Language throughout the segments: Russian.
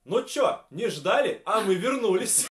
Ну чё, не ждали, а мы вернулись.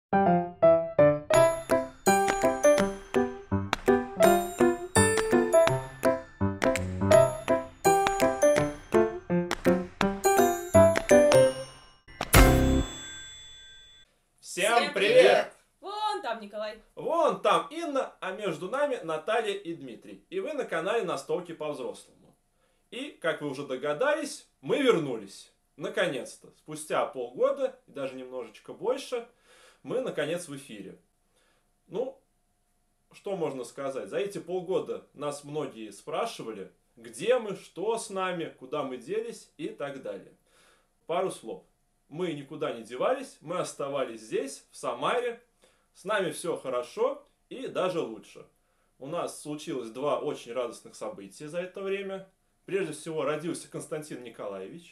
Всем привет! Вон там Николай. Вон там Инна, а между нами Наталья и Дмитрий. И вы на канале Настолки по-взрослому. И, как вы уже догадались, мы вернулись. Наконец-то. Спустя полгода, и даже немножечко больше, мы наконец в эфире. Ну, что можно сказать? За эти полгода нас многие спрашивали, где мы, что с нами, куда мы делись и так далее. Пару слов. Мы никуда не девались, мы оставались здесь, в Самаре. С нами все хорошо и даже лучше. У нас случилось два очень радостных события за это время. Прежде всего, родился Константин Николаевич.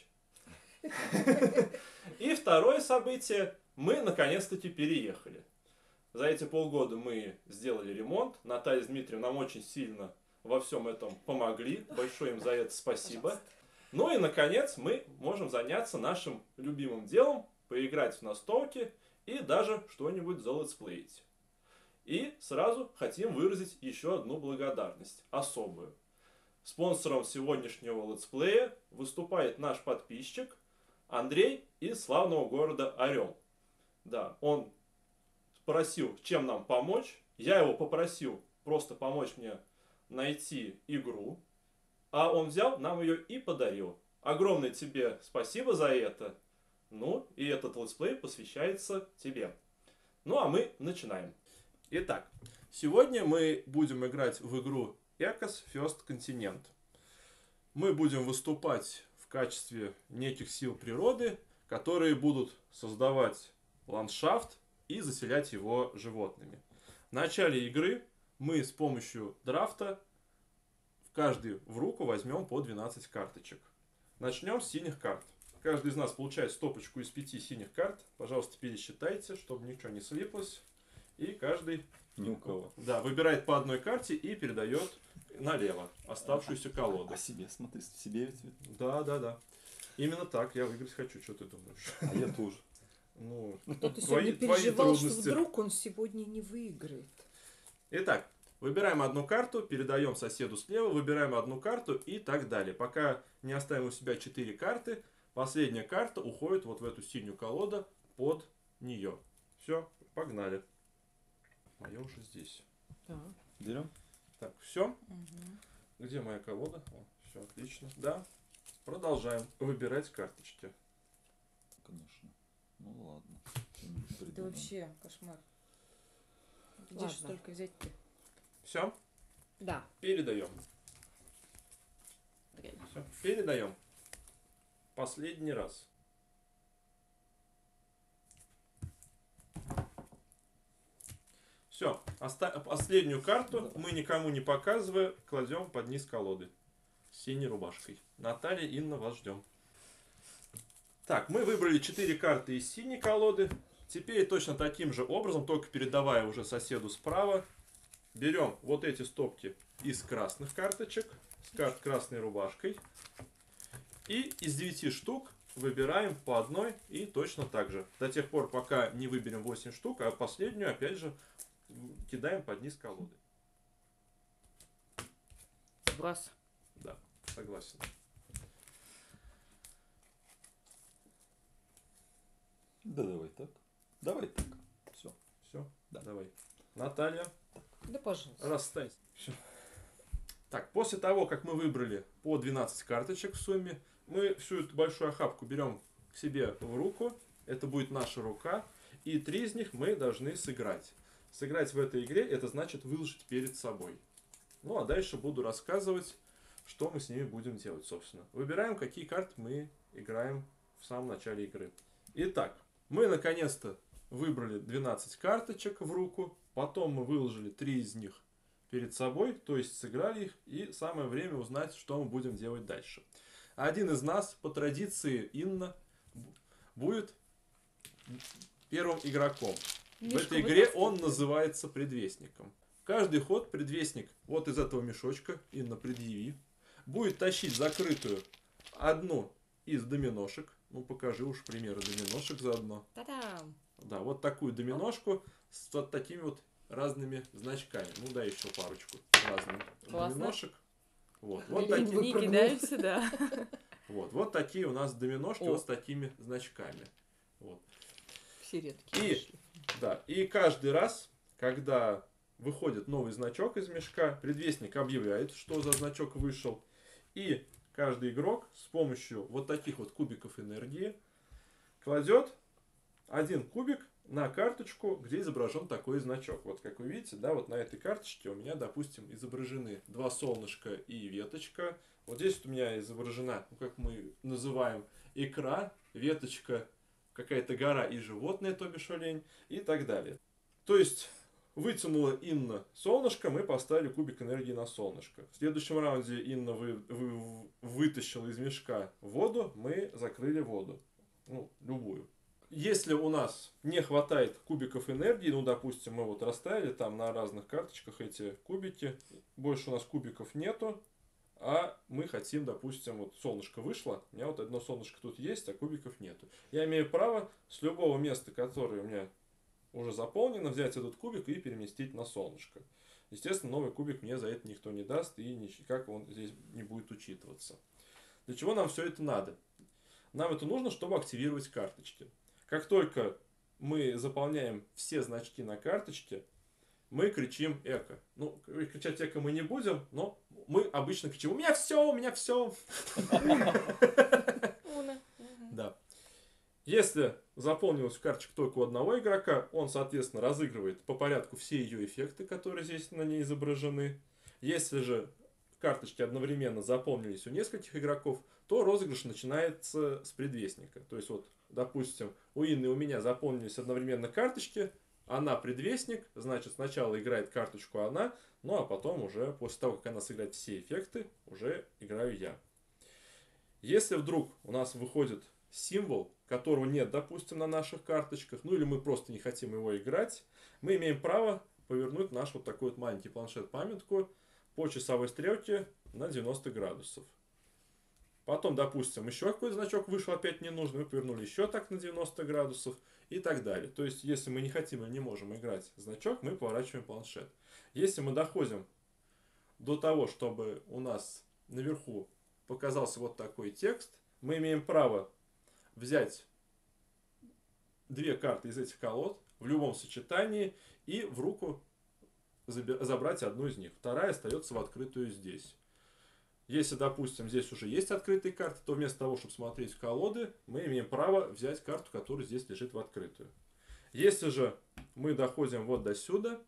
И второе событие, мы наконец-таки переехали. За эти полгода мы сделали ремонт. Наталья с Дмитрием нам очень сильно во всем этом помогли. Большое им за это спасибо. Пожалуйста. Ну и, наконец, мы можем заняться нашим любимым делом, поиграть в настолки и даже что-нибудь залетсплеить. И сразу хотим выразить еще одну благодарность, особую. Спонсором сегодняшнего летсплея выступает наш подписчик Андрей из славного города Орел. Да, он спросил, чем нам помочь. Я его попросил просто помочь мне найти игру. А он взял, нам ее и подарил. Огромное тебе спасибо за это. Ну, и этот летсплей посвящается тебе. Ну, а мы начинаем. Итак, сегодня мы будем играть в игру Ecos First Continent. Мы будем выступать в качестве неких сил природы, которые будут создавать ландшафт и заселять его животными. В начале игры мы с помощью драфта каждый в руку возьмем по 12 карточек. Начнем с синих карт. Каждый из нас получает стопочку из 5 синих карт. Пожалуйста, пересчитайте, чтобы ничего не слиплось. И каждый Ни у кого. Да, выбирает по одной карте и передает налево оставшуюся колоду. А себе, смотри, себе ведь. Да. Именно так, я выиграть хочу, что ты думаешь? А я тоже. Ну, Кто-то твои сегодня переживал, что трудности. вдруг он сегодня не выиграет. Итак, выбираем одну карту, передаем соседу слева, выбираем одну карту и так далее. Пока не оставим у себя 4 карты, последняя карта уходит вот в эту синюю колоду под нее. Все, погнали. Моя уже здесь. Так. Берем? Так, все. Где моя колода? Все, отлично. Да. Продолжаем выбирать карточки. Конечно. Ну ладно. Это вообще кошмар. Где Ладно. же столько взять-то? Все, Да. передаем. Все, передаем. Последний раз. Все, последнюю карту мы никому не показывая кладем под низ колоды с синей рубашкой. Наталья, Инна, вас ждем. Так, мы выбрали 4 карты из синей колоды. Теперь точно таким же образом, только передавая уже соседу справа, берем вот эти стопки из красных карточек, с карт красной рубашкой. И из 9 штук выбираем по одной и точно так же. До тех пор, пока не выберем 8 штук, а последнюю, опять же, кидаем под низ колоды. Вас. Да, согласен. Да давай так. Давай так. Все. Все, Да. давай. Наталья, Да, пожалуйста. расстань. Всё. Так, после того, как мы выбрали по 12 карточек в сумме, мы всю эту большую охапку берем к себе в руку. Это будет наша рука. И 3 из них мы должны сыграть. Сыграть в этой игре, это значит выложить перед собой. Ну, а дальше буду рассказывать, что мы с ними будем делать, собственно. Выбираем, какие карты мы играем в самом начале игры. Итак, мы наконец-то выбрали 12 карточек в руку. Потом мы выложили 3 из них перед собой, то есть сыграли их. И самое время узнать, что мы будем делать дальше. Один из нас, по традиции Инна, будет первым игроком. В этой игре он называется предвестником. Каждый ход предвестник вот из этого мешочка, Инна, предъяви, будет тащить закрытую одну из доминошек. Ну, покажи уж примеры доминошек заодно. Та-дам! Да, вот такую доминошку с вот такими вот разными значками. Ну, да, еще парочку разных Классно. доминошек. Вот Не такие. кидаются, да. Вот такие у нас доминошки О. вот с такими значками. Вот. Все редкие. Да, и каждый раз, когда выходит новый значок из мешка, предвестник объявляет, что за значок вышел. И каждый игрок с помощью вот таких вот кубиков энергии кладет один кубик на карточку, где изображен такой значок. Вот как вы видите, да, вот на этой карточке у меня, допустим, изображены два солнышка и веточка. Вот здесь вот у меня изображена, ну, как мы называем, икра, веточка, какая-то гора и животное, то бишь олень, и так далее. То есть вытянула Инна солнышко, мы поставили кубик энергии на солнышко. В следующем раунде Инна вытащила из мешка воду, мы закрыли воду. Ну, любую. Если у нас не хватает кубиков энергии, ну, допустим, мы вот расставили там на разных карточках эти кубики, больше у нас кубиков нету, а мы хотим, допустим, вот солнышко вышло, у меня вот одно солнышко тут есть, а кубиков нету. Я имею право с любого места, которое у меня уже заполнено, взять этот кубик и переместить на солнышко. Естественно, новый кубик мне за это никто не даст, и никак он здесь не будет учитываться. Для чего нам все это надо? Нам это нужно, чтобы активировать карточки. Как только мы заполняем все значки на карточке, мы кричим эко. Ну, кричать эко мы не будем, но мы обычно кричим: у меня все, у меня все. Да. Если заполнилась карточка только у одного игрока, он, соответственно, разыгрывает по порядку все ее эффекты, которые здесь на ней изображены. Если же карточки одновременно заполнились у нескольких игроков, то розыгрыш начинается с предвестника. То есть, вот, допустим, у Инны и у меня заполнились одновременно карточки, она предвестник, значит, сначала играет карточку она, ну а потом уже, после того, как она сыграет все эффекты, уже играю я. Если вдруг у нас выходит символ, которого нет, допустим, на наших карточках, ну или мы просто не хотим его играть, мы имеем право повернуть наш вот такой вот маленький планшет-памятку по часовой стрелке на 90 градусов. Потом, допустим, еще какой-то значок вышел, опять не нужно, мы повернули еще так на 90 градусов и так далее. То есть, если мы не хотим или не можем играть значок, мы поворачиваем планшет. Если мы доходим до того, чтобы у нас наверху показался вот такой текст, мы имеем право взять две карты из этих колод в любом сочетании и в руку забрать одну из них. Вторая остается в открытую здесь. Если, допустим, здесь уже есть открытые карты, то вместо того, чтобы смотреть в колоды, мы имеем право взять карту, которая здесь лежит в открытую. Если же мы доходим вот до сюда,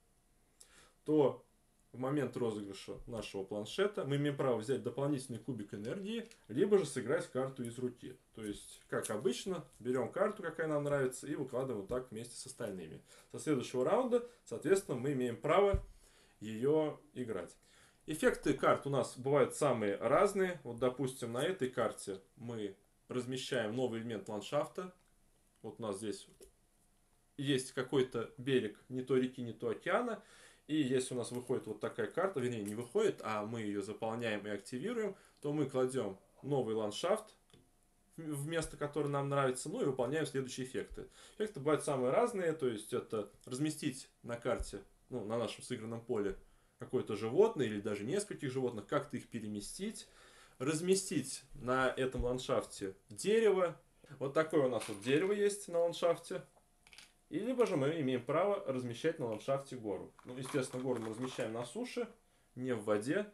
то в момент розыгрыша нашего планшета мы имеем право взять дополнительный кубик энергии, либо же сыграть карту из руки. То есть, как обычно, берем карту, какая нам нравится, и выкладываем вот так вместе с остальными. Со следующего раунда, соответственно, мы имеем право ее играть. Эффекты карт у нас бывают самые разные. Вот, допустим, на этой карте мы размещаем новый элемент ландшафта. Вот у нас здесь есть какой-то берег не то реки, не то океана. И если у нас выходит вот такая карта, вернее не выходит, а мы ее заполняем и активируем, то мы кладем новый ландшафт в место, которое нам нравится, ну и выполняем следующие эффекты. Эффекты бывают самые разные, то есть это разместить на карте, ну, на нашем сыгранном поле какое-то животное или даже нескольких животных, как-то их переместить, разместить на этом ландшафте дерево. Вот такое у нас вот дерево есть на ландшафте. И либо же мы имеем право размещать на ландшафте гору. Ну, естественно, гору мы размещаем на суше, не в воде.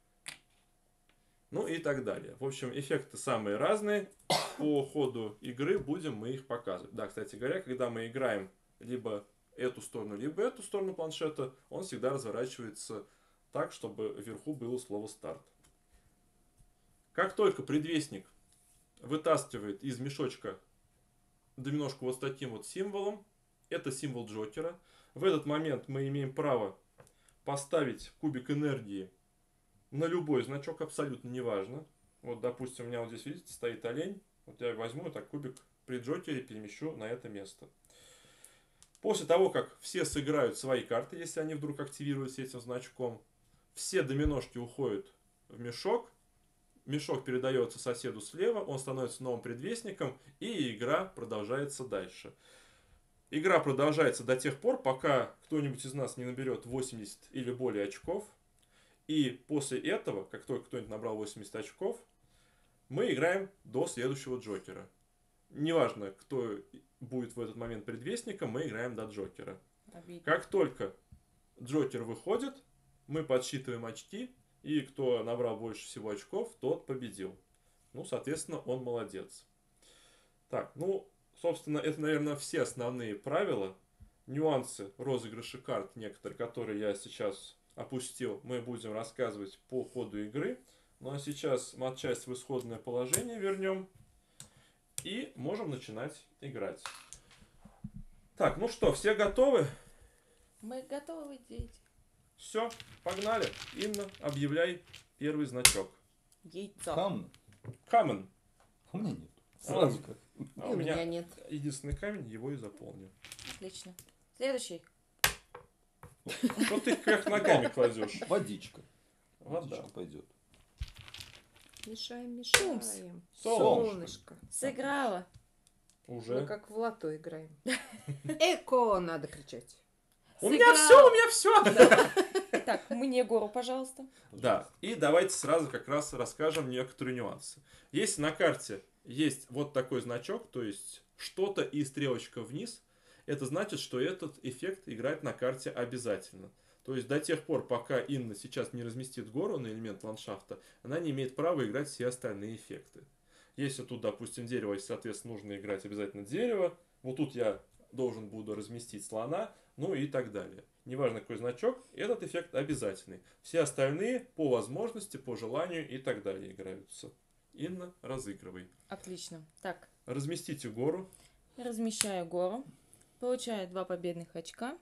Ну и так далее. В общем, эффекты самые разные. По ходу игры будем мы их показывать. Да, кстати говоря, когда мы играем либо эту сторону, либо эту сторону планшета, он всегда разворачивается так, чтобы вверху было слово «старт». Как только предвестник вытаскивает из мешочка доминошку вот с таким вот символом, это символ Джокера, в этот момент мы имеем право поставить кубик энергии на любой значок, абсолютно неважно. Вот, допустим, у меня вот здесь, видите, стоит олень. Вот я возьму так кубик при Джокере, перемещу на это место. После того, как все сыграют свои карты, если они вдруг активируются этим значком, все доминошки уходят в мешок. мешок передается соседу слева, он становится новым предвестником, и игра продолжается дальше. Игра продолжается до тех пор, пока кто-нибудь из нас не наберет 80 или более очков. И после этого, как только кто-нибудь набрал 80 очков, мы играем до следующего Джокера. Неважно, кто будет в этот момент предвестником, мы играем до Джокера. Обидно. Как только Джокер выходит, мы подсчитываем очки, и кто набрал больше всего очков, тот победил. Ну, соответственно, он молодец. Так, ну, собственно, это, наверное, все основные правила. Нюансы розыгрыша карт некоторые, которые я сейчас опустил, мы будем рассказывать по ходу игры. Ну, а сейчас матчасть в исходное положение вернем. И можем начинать играть. Так, ну что, все готовы? Мы готовы, дети. Все, погнали. Инна, объявляй первый значок. Яйцо. Камни? Камень. У меня нет. Сразу как. А И у у меня меня нет. единственный камень, его и заполню. Отлично. Следующий. Что ты как ногами кладешь? Водичка. Вода. Водичка пойдет. Мешаем, Тумс. мешаем. Солнышко. Солнышко. Сыграла. Уже. Мы как в лото играем. Эко надо кричать. У меня все. Так, мне гору, пожалуйста. Да, и давайте сразу как раз расскажем некоторые нюансы. Если на карте есть вот такой значок, то есть что-то и стрелочка вниз, это значит, что этот эффект играть на карте обязательно. То есть до тех пор, пока Инна сейчас не разместит гору на элемент ландшафта, она не имеет права играть все остальные эффекты. Если тут, допустим, дерево, соответственно, нужно играть обязательно дерево. Вот тут я должен буду разместить слона, ну и так далее. Неважно какой значок, этот эффект обязательный. Все остальные по возможности, по желанию и так далее играются. Инна, разыгрывай. Отлично. Так, Разместите гору. размещаю гору. Получаю 2 победных очка.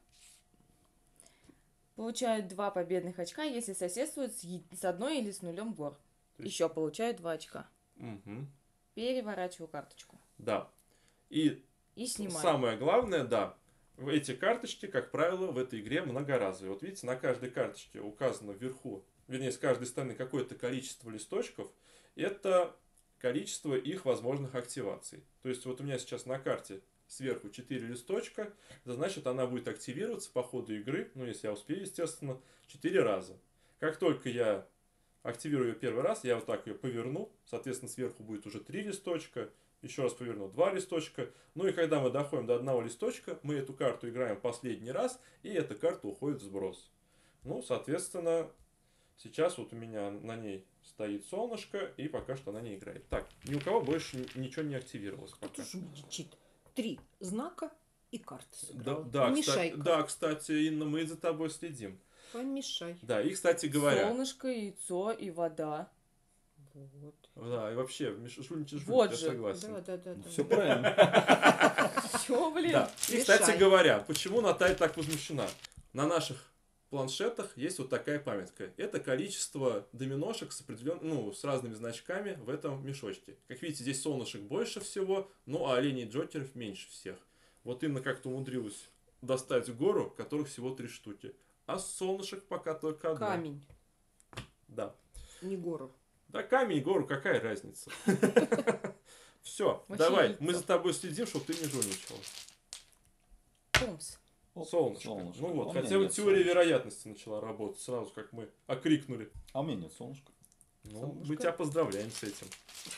Получаю 2 победных очка, если соседствуют с одной или с нулем гор. То есть- Еще получаю 2 очка. Мгм. Переворачиваю карточку. Да. И И снимаю. самое главное, да, эти карточки, как правило, в этой игре многоразовые. Вот видите, на каждой карточке указано вверху, вернее, с каждой стороны какое-то количество листочков. Это количество их возможных активаций. То есть вот у меня сейчас на карте сверху 4 листочка, это значит, она будет активироваться по ходу игры, ну, если я успею, естественно, 4 раза. Как только я активирую ее первый раз, я вот так ее поверну, соответственно, сверху будет уже 3 листочка, еще раз поверну 2 листочка, ну и когда мы доходим до одного листочка, мы эту карту играем последний раз, и эта карта уходит в сброс. Ну, соответственно, сейчас вот у меня на ней стоит солнышко, и пока что она не играет. Так, ни у кого больше ничего не активировалось А пока. тут же чит. 3 знака и карты Да, сыграла. да, Помешай. да, кстати, Инна, мы за тобой следим. Помешай. Да, и, кстати говоря, Солнышко, яйцо и вода. Вот. да, и вообще, жульничать, Вот я же. согласен. Да. Все правильно. Все, блин. Да. И, Мешай. кстати говоря, почему Наталья так возмущена? На наших планшетах есть вот такая памятка. Это количество доминошек с определенным, с разными значками в этом мешочке. Как видите, здесь солнышек больше всего, ну а оленей и джокеров меньше всех. Вот Инна как-то умудрилась достать гору, которых всего 3 штуки. А солнышек пока только одно. Камень, Да. не гору. Да камень и гору, какая разница? Все, Вообще давай, яйцо. мы за тобой следим, чтобы ты не жульничал. Тумс. Солнышко. Солнышко. Ну вот, У меня хотя бы нет теория солнышка. вероятности начала работать сразу, как мы окрикнули. А у меня нет солнышка. Ну, Солнышко. мы тебя поздравляем с этим.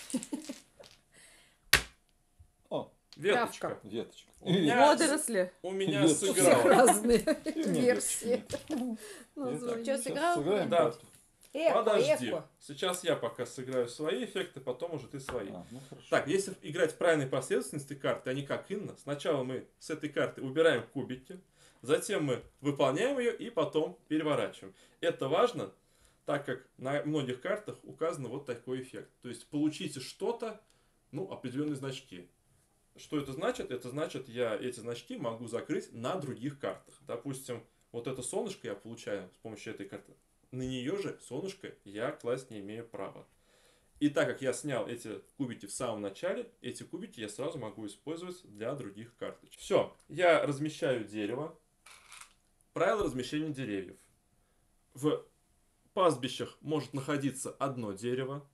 О, Веточка. Травка. веточка. У меня, Водоросли. у меня Веточка. сыграла. Разные И у меня версии. веточка. названий. Чё, Сейчас сыграл? сыграем Да. карту. Подожди. Эко. Сейчас я пока сыграю свои эффекты, потом уже ты свои. А, ну хорошо. Так, если играть в правильной последовательности карты, а не как Инна, сначала мы с этой карты убираем кубики, затем мы выполняем ее и потом переворачиваем. Это важно, так как на многих картах указан вот такой эффект. То есть получите что-то, определенные значки. Что это значит? Это значит, я эти значки могу закрыть на других картах. Допустим, вот это солнышко я получаю с помощью этой карты. На нее же солнышко я класть не имею права. И так как я снял эти кубики в самом начале, эти кубики я сразу могу использовать для других карточек. Все, я размещаю дерево. Правило размещения деревьев. В пастбищах может находиться одно дерево.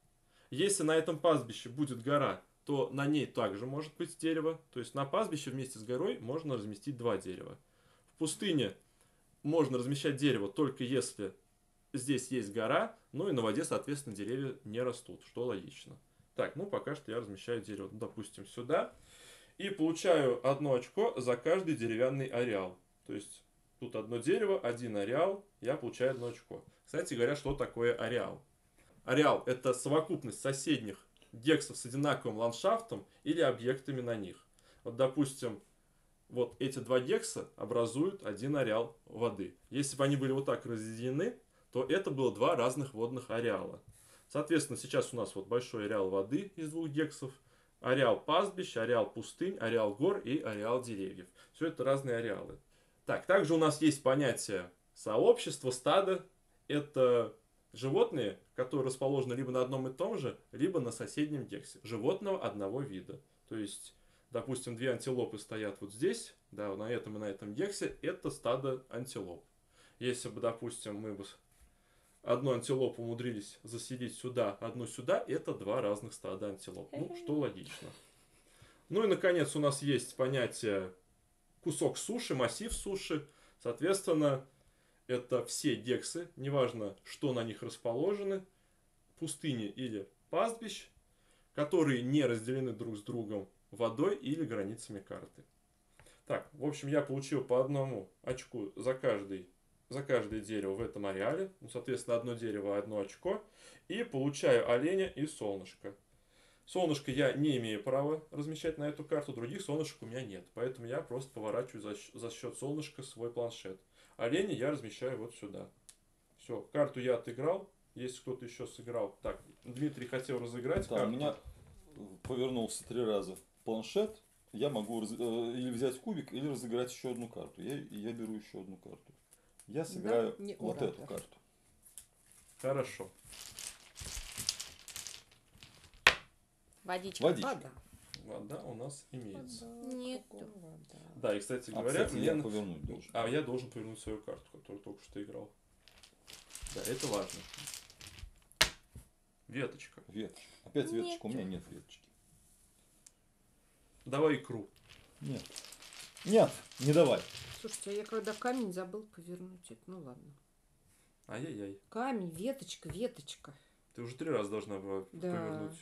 Если на этом пастбище будет гора, то на ней также может быть дерево. То есть на пастбище вместе с горой можно разместить 2 дерева. В пустыне можно размещать дерево только если здесь есть гора, ну и на воде, соответственно, деревья не растут, что логично. Так, ну пока что я размещаю дерево, допустим, сюда. И получаю 1 очко за каждый деревянный ареал. То есть тут одно дерево, 1 ареал, я получаю 1 очко. Кстати говоря, что такое ареал? Ареал — это совокупность соседних гексов с одинаковым ландшафтом или объектами на них. Вот, допустим, вот эти 2 гекса образуют 1 ареал воды. Если бы они были вот так разделены, то это было 2 разных водных ареала. Соответственно, сейчас у нас вот большой ареал воды из 2 гексов, ареал пастбищ, ареал пустынь, ареал гор и ареал деревьев. Все это разные ареалы. Так, также у нас есть понятие сообщества, стада. Это животные, которые расположены либо на одном и том же, либо на соседнем гексе. Животного одного вида. То есть, допустим, 2 антилопы стоят вот здесь, да, на этом и на этом гексе, это стадо антилоп. Если бы, допустим, мы бы одну антилопу умудрились заселить сюда, одну сюда, это 2 разных стада антилоп. Ну, что логично. Ну и, наконец, у нас есть понятие кусок суши, массив суши. Соответственно, это все гексы, неважно, что на них расположены, пустыни или пастбищ, которые не разделены друг с другом водой или границами карты. Так, в общем, я получил по 1 очку за каждое дерево в этом ареале. Ну, соответственно, одно дерево, 1 очко. И получаю оленя и солнышко. Солнышко я не имею права размещать на эту карту, других солнышек у меня нет. Поэтому я просто поворачиваю за счет солнышка свой планшет. Оленя я размещаю вот сюда. Все, карту я отыграл. Если кто-то еще сыграл. Так, Дмитрий хотел разыграть карту. У меня повернулся 3 раза планшет. Я могу или взять кубик, или разыграть еще 1 карту. Я беру еще 1 карту. Я сыграю вот эту карту. Хорошо. Водичка. Вода. Вода у нас имеется. Нету. Да, и, кстати говоря, кстати, я повернуть должен. я должен повернуть свою карту, которую только что играл. Да, это важно. Веточка. Веточка. Опять веточка. Нет. У меня нет веточки. Давай икру. Нет. Нет, не давай. Слушайте, а я когда камень забыл повернуть это, ну ладно. Ай-яй-яй. Камень, веточка, веточка. Ты уже 3 раза должна была Да. повернуть.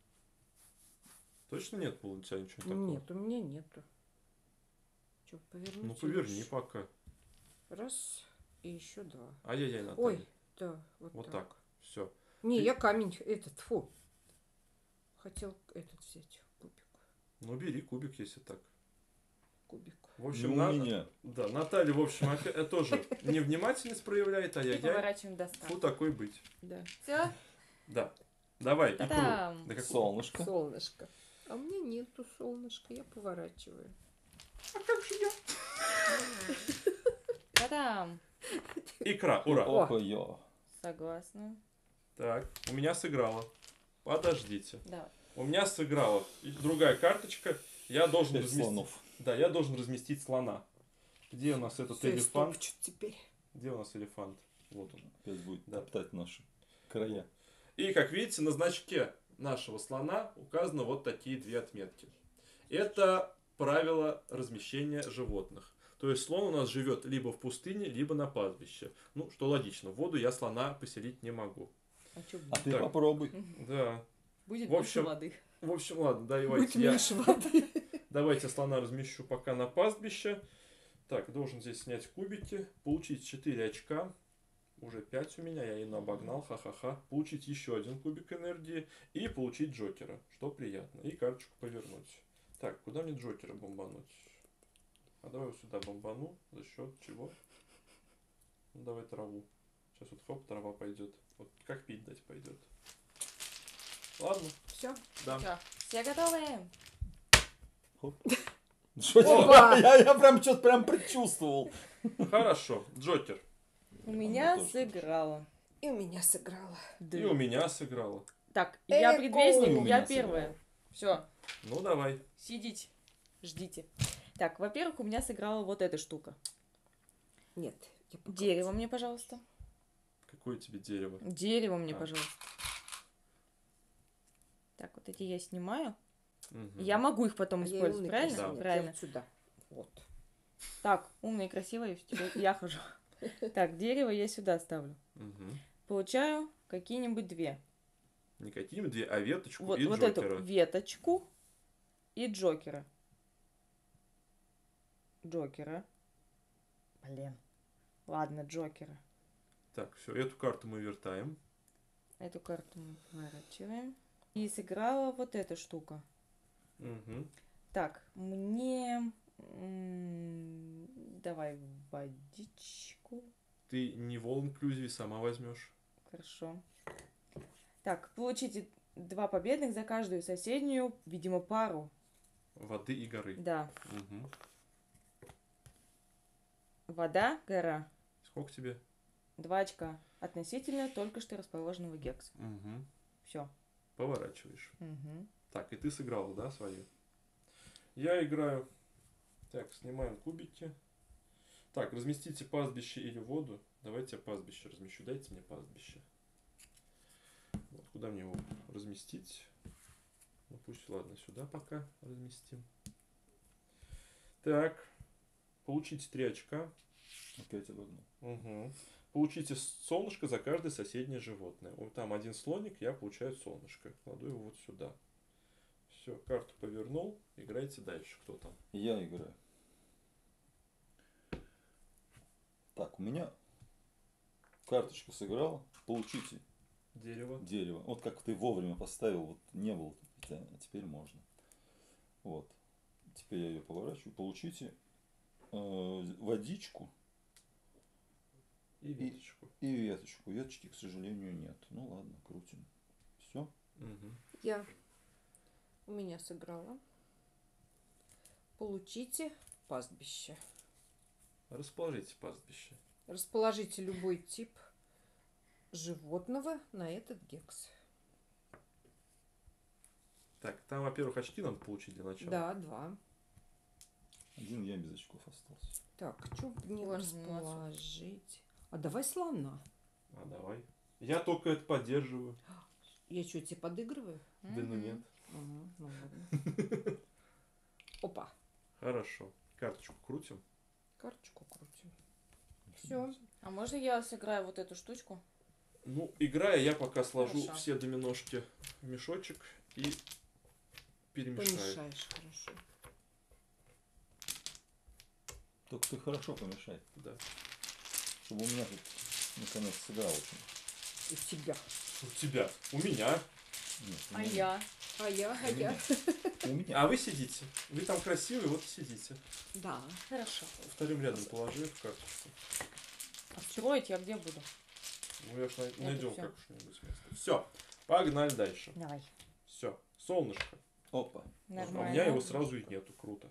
Точно нет было у тебя ничего такого? Нет, у меня нету. Что, повернуть? Ну поверни лучше? пока. Раз и еще 2. Ай-яй-яй, Наталья. Ой, да, Вот так. Все. Не, Ты- я камень этот, фу. Хотел этот взять, кубик. Ну бери кубик, если так. Кубик. В Не общем, у меня. Да, Наталья, в общем, тоже невнимательность проявляет, И ай-яй-яй. поворачиваем до 100. Фу, такой быть. Да. Все? Да. Давай, икру. Та-дам! Да как... Солнышко. Солнышко. А у меня нету солнышка, я поворачиваю. А как же я? Та-дам! Икра, ура. Ох-ё. Согласна. Так, у меня сыграла. Подождите. Да. У меня сыграла другая карточка. Я должен 5 разместить. слонов. Да, я должен разместить слона. Где у нас этот Всё, я элефант? стопчу теперь. Где у нас элефант? Вот он. Опять будет Да. топтать наши края. И, как видите, на значке нашего слона указаны вот такие 2 отметки. Это правило размещения животных. То есть слон у нас живет либо в пустыне, либо на пастбище. Ну, что логично, в воду я слона поселить не могу. А что А ты Так. попробуй. Да. будет? В общем, больше воды. В общем, ладно, Будет давайте я... меньше воды. Давайте слона размещу пока на пастбище. Так, должен здесь снять кубики. Получить 4 очка. Уже 5 у меня, я ее обогнал, ха-ха-ха. Получить еще 1 кубик энергии. И получить Джокера, что приятно. И карточку повернуть. Так, куда мне Джокера бомбануть? А давай вот сюда бомбану. За счет чего? Ну, давай траву. Сейчас вот хоп, трава пойдет. Вот как пить дать пойдет. Ладно, Все. да. Всё, все готовы? Что Опа! я прям что-то прям предчувствовал. Хорошо, Джокер. У меня тоже. сыграла. И у меня сыграла. И у меня сыграла. Так, я Эко! У предвестник, меня я первая. Все, Ну, давай. сидите, ждите. Так, во-первых, у меня сыграла вот эта штука. Нет. я пока- Дерево мне, пожалуйста. Какое тебе дерево? Дерево мне, А. пожалуйста. Вот эти я снимаю. Мгм. Я могу их потом А я использовать, умный, правильно? Да. красивый. Правильно. Я вот сюда. Вот. Так, умная и красивая, теперь я хожу. Так, дерево я сюда ставлю. Мгм. Получаю какие-нибудь две. Не какими две, а веточку Вот, и вот эту Джокера. веточку и Джокера. Джокера. Блин. Ладно, Джокера. Так, все, эту карту мы вертаем. Эту карту мы поворачиваем. И сыграла вот эта штука. Мгм. Так, мне... давай водичку. Ты не в all inclusive сама возьмешь. Хорошо. Так, получите 2 победных за каждую соседнюю, видимо, пару. Воды и горы. Да. Мгм. Вода, гора. Сколько тебе? 2 очка. Относительно только что расположенного гекса. Мгм. Все. Поворачиваешь. Угу. Так, и ты сыграла, да, свою? Я играю. Так, снимаем кубики. Так, разместите пастбище или воду. Давайте я пастбище размещу. Дайте мне пастбище. Вот, куда мне его разместить? Ну пусть, ладно, сюда пока разместим. Так, получите 3 очка. Опять обогнул. Угу. Получите солнышко за каждое соседнее животное. Вот там один слоник, я получаю солнышко. Кладу его вот сюда. Все, карту повернул. Играйте дальше. Кто там? Я играю. Так, у меня карточка сыграла. Получите Дерево. дерево. Вот как ты вовремя поставил, вот не было, а теперь можно. Вот. Теперь я ее поворачиваю. Получите водичку И веточку. и веточку. Веточки, к сожалению, нет. Ну ладно, крутим. Все. Мгм. Я. У меня сыграла. Получите пастбище. Расположите пастбище. Расположите любой тип животного на этот гекс. Так, там, во-первых, очки надо получить для начала. Да, 2. Один я без очков остался. Так, что не Ладно, расположить? А давай слона. А давай. Я только это поддерживаю. Я что, тебе подыгрываю? Да ну нет. Ага, ну ладно. Опа. Хорошо. Карточку крутим. Карточку крутим. Все. А можно я сыграю вот эту штучку? Ну, играя, я пока сложу Хорошо. все доминошки в мешочек и перемешаю. Помешаешь, хорошо. Только ты хорошо помешай, Да. чтобы у меня тут наконец сыграл очень. У тебя. У тебя. У меня. Нет, у А меня. я? А я. У меня. А вы сидите. Вы там красивые, вот и сидите. Да. Хорошо. Вторым рядом положи эту карточку. А строить я где буду? Ну, я ж найдем всё. как что-нибудь место. Все. Погнали дальше. Давай. Все. Солнышко. Опа. А у Нормально. меня его сразу и нету. Круто.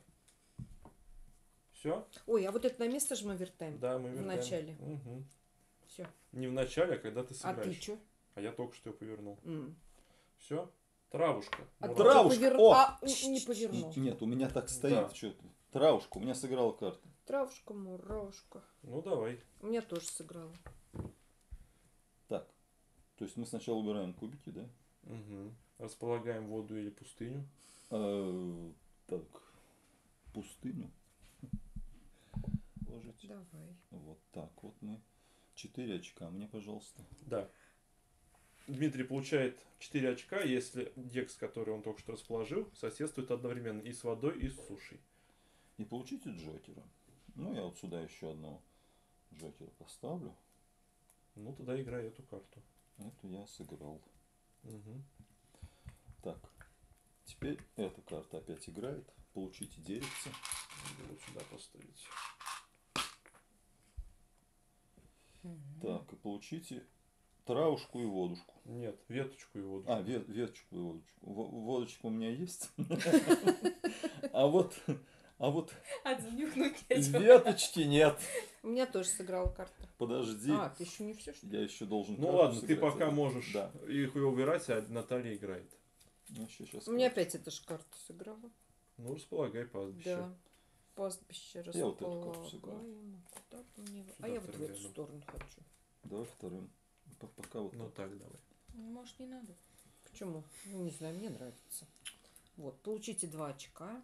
Все? Ой, а вот это на место же мы вертаем. Да, мы В вертаем. начале. Угу. Все. Не в начале, а когда ты А сыграешь. ты что? А я только что его повернул. Все? Травушка. А ты Травушка. чё О! А, не повернул. Нет, у меня так стоит. Да. Что ты? Травушка. У меня сыграла карта. Травушка, муравушка. Ну, давай. У меня тоже сыграла. Так. То есть мы сначала убираем кубики, да? Угу. Располагаем воду или пустыню. Так. Пустыню. Ложите. Давай. Вот так вот мы. 4 очка. Мне, пожалуйста. Да. Дмитрий получает 4 очка, если декс, который он только что расположил, соседствует одновременно и с водой, и с сушей. И получите Джокера. Ну, я вот сюда еще одного Джокера поставлю. Ну, тогда играй эту карту. Эту я сыграл. Угу. Так. Теперь эта карта опять играет. Получите деревце. Надо вот сюда поставить. Так, и получите травушку и водушку. Нет, веточку и воду. А, веточку и водочку. Водочка у меня есть. А вот Отзнюхнуть веточки нет. У меня тоже сыграла карта. Подожди. А, ты еще не все, что ли? Я еще должен. Ну карту ладно, ты сыграть. пока можешь Да. их убирать, а Наталья играет. Ну, сейчас. У меня опять эта же карта сыграла. Ну, располагай пастбище. Да. Пастбище Я вот эту карту сыграю. располагаем. Куда мне? Сюда А я вот в вторым эту рядом. сторону хочу. Давай вторым. Пока вот Ну так. так, давай. Может, не надо? Почему? Ну, не знаю, мне нравится. Вот, получите 2 очка.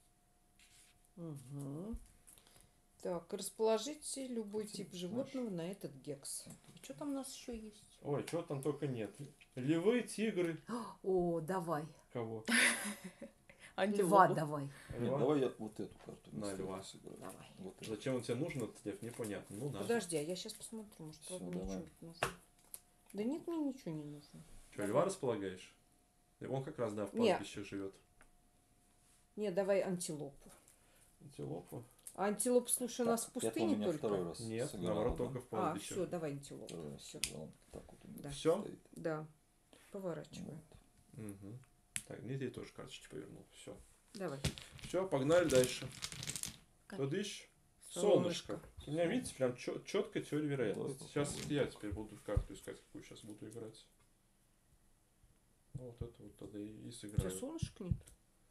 Угу. Так, расположите любой тип животного на этот гекс. Что там у нас еще есть? Ой, чего там только нет. Львы, тигры. О, давай. Кого? Льва давай. Нет, Льва? давай я вот эту карту. На вместо льва. этой сыграю. Давай. Вот эту. Зачем он тебе нужен, этот лев, непонятно. Ну, надо. Подожди, а я сейчас посмотрю, может, Всё, правда, мне давай. что-нибудь нужно. Да нет, мне ничего не нужно. Что, льва располагаешь? И он как раз, да, в Не. пастбищах живет. Не, давай антилопу. Антилопу? А антилоп, слушай, у нас в Так, это у пустыне меня только. второй раз Нет, сыграл, наоборот, да? только в А, пастбищах. все, давай антилопу. Второй раз Все. сыграл. Так вот у меня Да. Всё? стоит. Да. Поворачиваем. Вот. Угу. Так, мне тоже карточки повернул. Все. Давай. Все, погнали дальше. Как? Тудыщ. Солнышко. Солнышко. У меня, видите, прям четкая теория вероятности. Давай Сейчас попробуем. я теперь буду карту искать, какую сейчас буду играть. Ну, вот это вот тогда и У тебя сыграю. солнышка нет?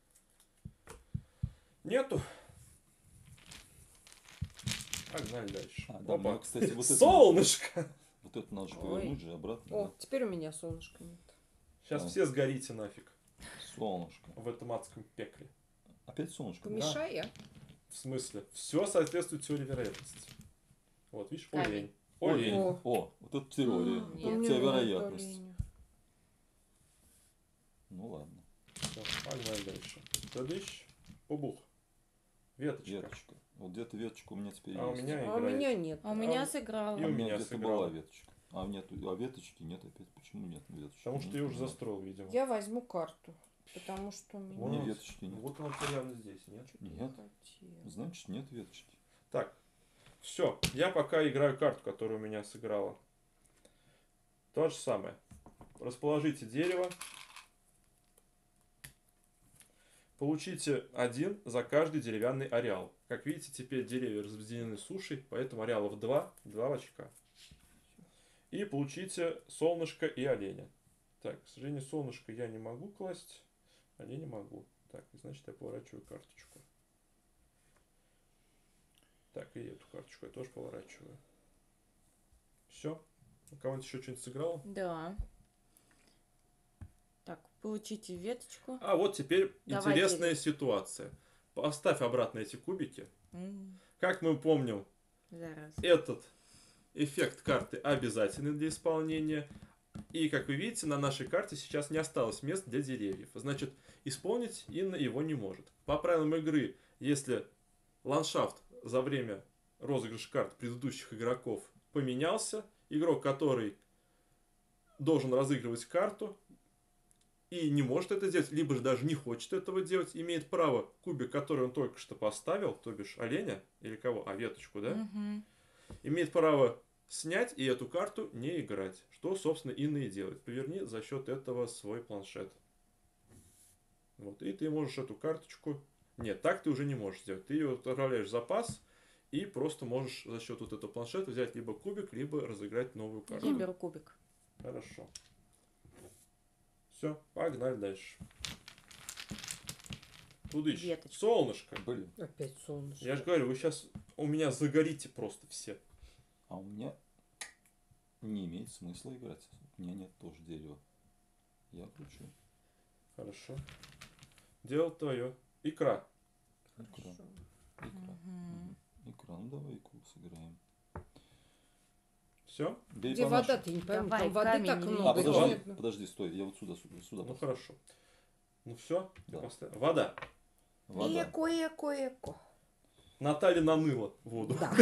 Нету. Погнали дальше. А, да, Опа. ну, кстати, вот это, Солнышко! вот это надо же Ой. повернуть же обратно. О, Да. теперь у меня солнышка нет. Сейчас Да. все сгорите нафиг Солнышко. в этом адском пекле. Опять солнышко. Помешай, а? В смысле? Все соответствует теории вероятности. Вот, видишь, Камень. олень. Олень. О. О, вот это теория. Нет. Вот У это меня у тебя нет вероятность. оленя. Ну ладно. Всё, погнали дальше. Тадыщ. Побух. Веточка. Веточка. Вот где-то веточка у меня теперь А у есть. меня А у играет. меня нет. А у меня А сыграла. и А у у меня меня где-то сыграла. была веточка. А веточки нет опять. Почему нет веточки? Потому что Ну, я уже понятно. застроил, видимо. Я возьму карту. Потому что у У меня... меня Вот. веточки нет. Вот она явно здесь, нет? Нет. хотела. Значит, нет веточки. Так, все. Я пока играю карту, которая у меня сыграла. То же самое. Расположите дерево. Получите 1 за каждый деревянный ареал. Как видите, теперь деревья разделены сушей, поэтому ареалов 2 очка. И получите солнышко и оленя. Так, к сожалению, солнышко я не могу класть, оленя могу. Так, значит, я поворачиваю карточку. Так, и эту карточку я тоже поворачиваю. Все. У кого-нибудь еще что-нибудь сыграло? Да. Так, получите веточку. А вот теперь Давай, интересная ситуация. Поставь обратно эти кубики. М, Как мы помним, Зараз. этот эффект карты обязательный для исполнения. И, как вы видите, на нашей карте сейчас не осталось мест для деревьев. Значит, исполнить Инна его не может. По правилам игры, если ландшафт за время розыгрыша карт предыдущих игроков поменялся, игрок, который должен разыгрывать карту и не может это сделать, либо же даже не хочет этого делать, имеет право кубик, который он только что поставил, то бишь оленя или кого, веточку, да, Мгм. имеет право снять и эту карту не играть. Что, собственно, Инна и делает. Поверни за счет этого свой планшет. Вот, и ты можешь эту карточку... Нет, так ты уже не можешь сделать. Ты ее отправляешь в запас и просто можешь за счет вот этого планшета взять либо кубик, либо разыграть новую карту. Я беру кубик. Хорошо. Все, погнали дальше. Тудыщ. Веточка. Солнышко. Блин. Опять солнышко. Я же говорю, вы сейчас у меня загорите просто все. А у меня не имеет смысла играть. У меня нет тоже дерева. Я включу. Хорошо. Дело твое. Икра. Икра. Хорошо. Икра. Мгм. Икра. Ну давай икру сыграем. Все? Бей Где по вода, нашей. ты не пойму, Давай, там воды камень так или много. А, Ну, что ладно. нет. подожди, стой. Я вот сюда сюда Ну поставлю. хорошо. Ну все, Да. Вода. Вода. Эко. Наталья наныла воду. Да.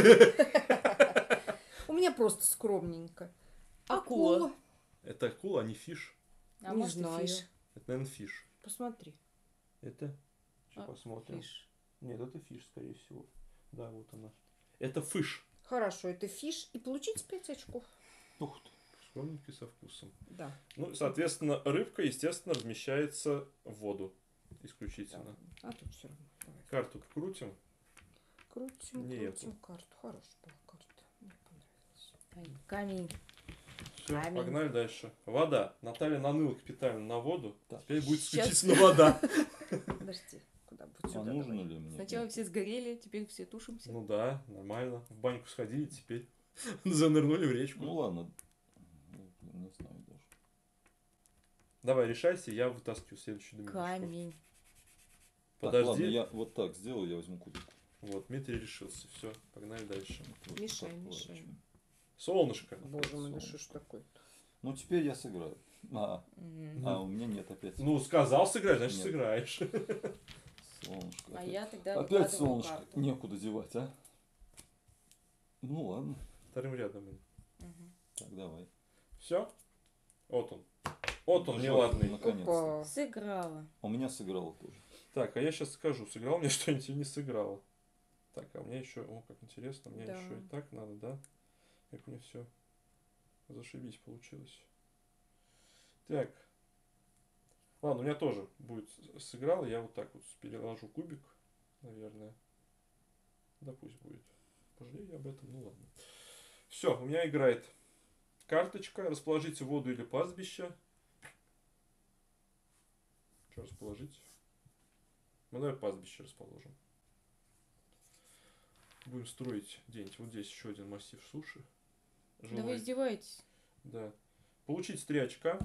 У меня просто скромненько. Акула. Это акула, а не фиш. А Не может и знаю. фиш. Это, наверное, фиш. Посмотри. Это? Сейчас А, посмотрим. Фиш. Нет, это фиш, скорее всего. Да, вот она. Это фиш. Хорошо, это фиш. И получите 5 очков. Ух ты. Скромненький со вкусом. Да. Ну, соответственно, рыбка, естественно, размещается в воду. Исключительно. А тут все равно. Давай. Карту крутим. Крутим, Не крутим эту. карту. Хорошая была карта. Мне понравилась. Ай, камень. Все, Камень. погнали дальше. Вода. Наталья наныла капитально на воду. Так. Теперь будет Щас. исключительно вода. Подожди. Куда будет А сюда? нужно давай. ли мне? Сначала все сгорели, теперь все тушимся. Ну да, нормально. В баньку сходили, теперь занырнули в речку. Ну ладно. Ну, не знаю даже. Давай, решайся, я вытаскиваю следующий домик. Камень. Так, Подожди. ладно, я вот так сделаю, я возьму кубик. Вот, Дмитрий решился. Все, погнали дальше. Вот Мешай, так мешай. поворачиваем. Солнышко. Боже мой, да что ж такое-то? Ну, теперь я сыграю. Мгм. У меня нет опять. Ну, сказал сыграть, значит Нет. сыграешь. Солнышко. А опять. я тогда Опять выкладываю солнышко. карту. Некуда девать, а? Ну ладно. Вторым рядом. Мгм. Так, давай. Все? Вот он. Вот он, Жаль, неладный. Наконец-то. Опа. Сыграла. У меня сыграло тоже. Так, а я сейчас скажу, сыграл мне что-нибудь или не сыграло. Так, а у меня еще, о, как интересно, мне Да. еще и так надо, да? Как мне все зашибись получилось. Так. Ладно, у меня тоже будет сыграл, я вот так вот переложу кубик, наверное. Да пусть будет. Пожалею я об этом, ну ладно. Все, у меня играет карточка. Расположите воду или пастбище. Что расположить? Мы, наверное, пастбище расположим. Будем строить где-нибудь. Вот здесь еще один массив суши. Да вы Жилой. издеваетесь. Да. Получить 3 очка.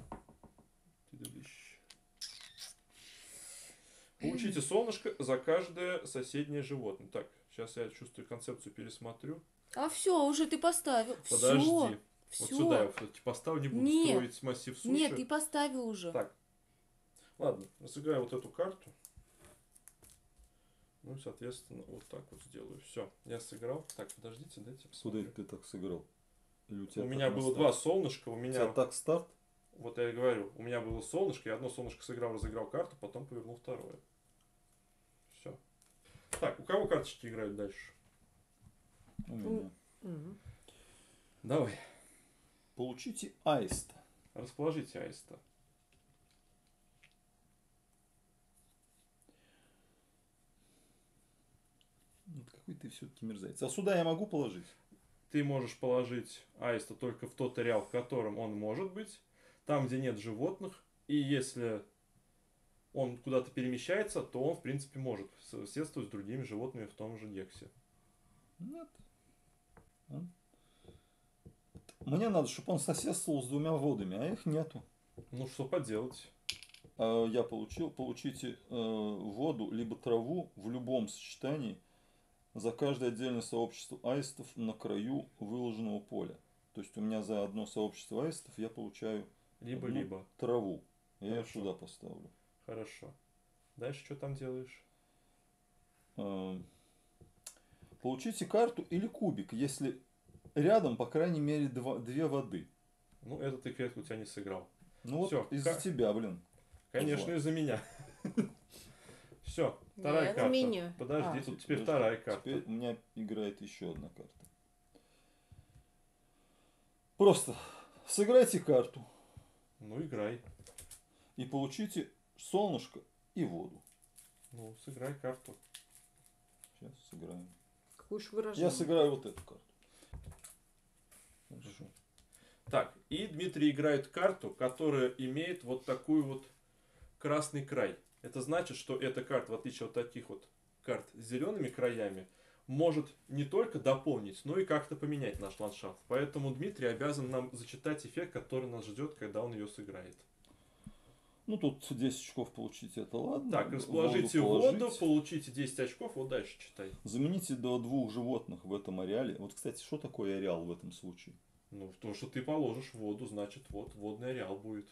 Получите солнышко за каждое соседнее животное. Так, сейчас я чувствую концепцию пересмотрю. А все, уже ты поставил. Подожди. Все. Вот сюда я вот поставлю, не буду Нет. строить массив суши. Нет, ты поставил уже. Так. Ладно, сыграю вот эту карту. Ну и, соответственно, вот так вот сделаю. Все, я сыграл. Так, подождите, дайте Куда посмотрю. ты так сыграл? Или у тебя У так меня на было старт? 2 солнышка, у У меня... тебя так старт? Вот я и говорю, у меня было солнышко, я одно солнышко сыграл, разыграл карту, потом повернул второе. Все. Так, у кого карточки играют дальше? У меня. Мгм. Давай. Получите аиста. Расположите аиста. Вот какой ты все-таки мерзавец. А сюда я могу положить? Ты можешь положить аиста только в тот ареал, в котором он может быть, там, где нет животных, и если он куда-то перемещается, то он, в принципе, может соседствовать с другими животными в том же гексе. Нет. Мне надо, чтобы он соседствовал с 2 водами, а их нету. Ну, что поделать? Я получите воду либо траву в любом сочетании за каждое отдельное сообщество аистов на краю выложенного поля. То есть у меня за одно сообщество аистов я получаю Либо-либо. траву. Я ее Хорошо. сюда поставлю. Хорошо. Дальше что там делаешь? Получите карту или кубик, если рядом, по крайней мере, 2 воды. Ну, этот ты клетку у тебя не сыграл. Ну вот Всё, из-за тебя, блин. Конечно, Козла. из-за меня. Все, вторая Нет, карта. меня. Подожди, А, тут теперь Подожди, вторая карта. Теперь у меня играет еще одна карта. Просто сыграйте карту Ну, играй. и получите солнышко и воду. Ну, сыграй карту. Сейчас сыграем. Какое ж выражение. Я сыграю вот эту карту. Хорошо. Так, и Дмитрий играет карту, которая имеет вот такую вот красный край. Это значит, что эта карта, в отличие от таких вот карт с зелеными краями, может не только дополнить, но и как-то поменять наш ландшафт. Поэтому Дмитрий обязан нам зачитать эффект, который нас ждет, когда он ее сыграет. Ну тут 10 очков получите, это ладно. Так, расположите положить. воду, получите 10 очков, вот дальше читай. Замените до 2 животных в этом ареале. Вот, кстати, что такое ареал в этом случае? Ну, то, что ты положишь воду, значит, вот водный ареал будет.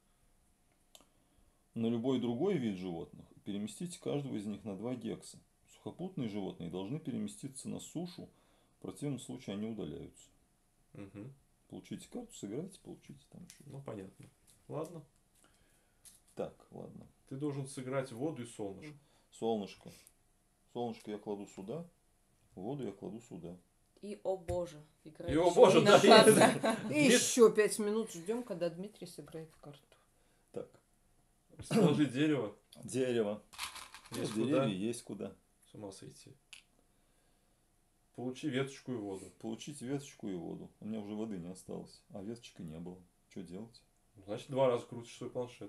На любой другой вид животных переместите каждого из них на 2 гекса. Сухопутные животные должны переместиться на сушу, в противном случае они удаляются. Угу. Получите карту, сыграйте, получите там еще. Ну, понятно. Ладно. Так, ладно. Ты должен сыграть воду и солнышко. Солнышко. Солнышко я кладу сюда, воду я кладу сюда. И, о боже, играет И, о ещё боже, одна да, карта. И еще 5 минут ждем, когда Дмитрий сыграет карту. Так, Расположи дерево. дерево. Есть Деревья куда? есть куда. С ума сойти. Получи веточку и воду. Получите веточку и воду. У меня уже воды не осталось, а веточки не было. Что делать? Значит, 2 раза крутишь свой планшет.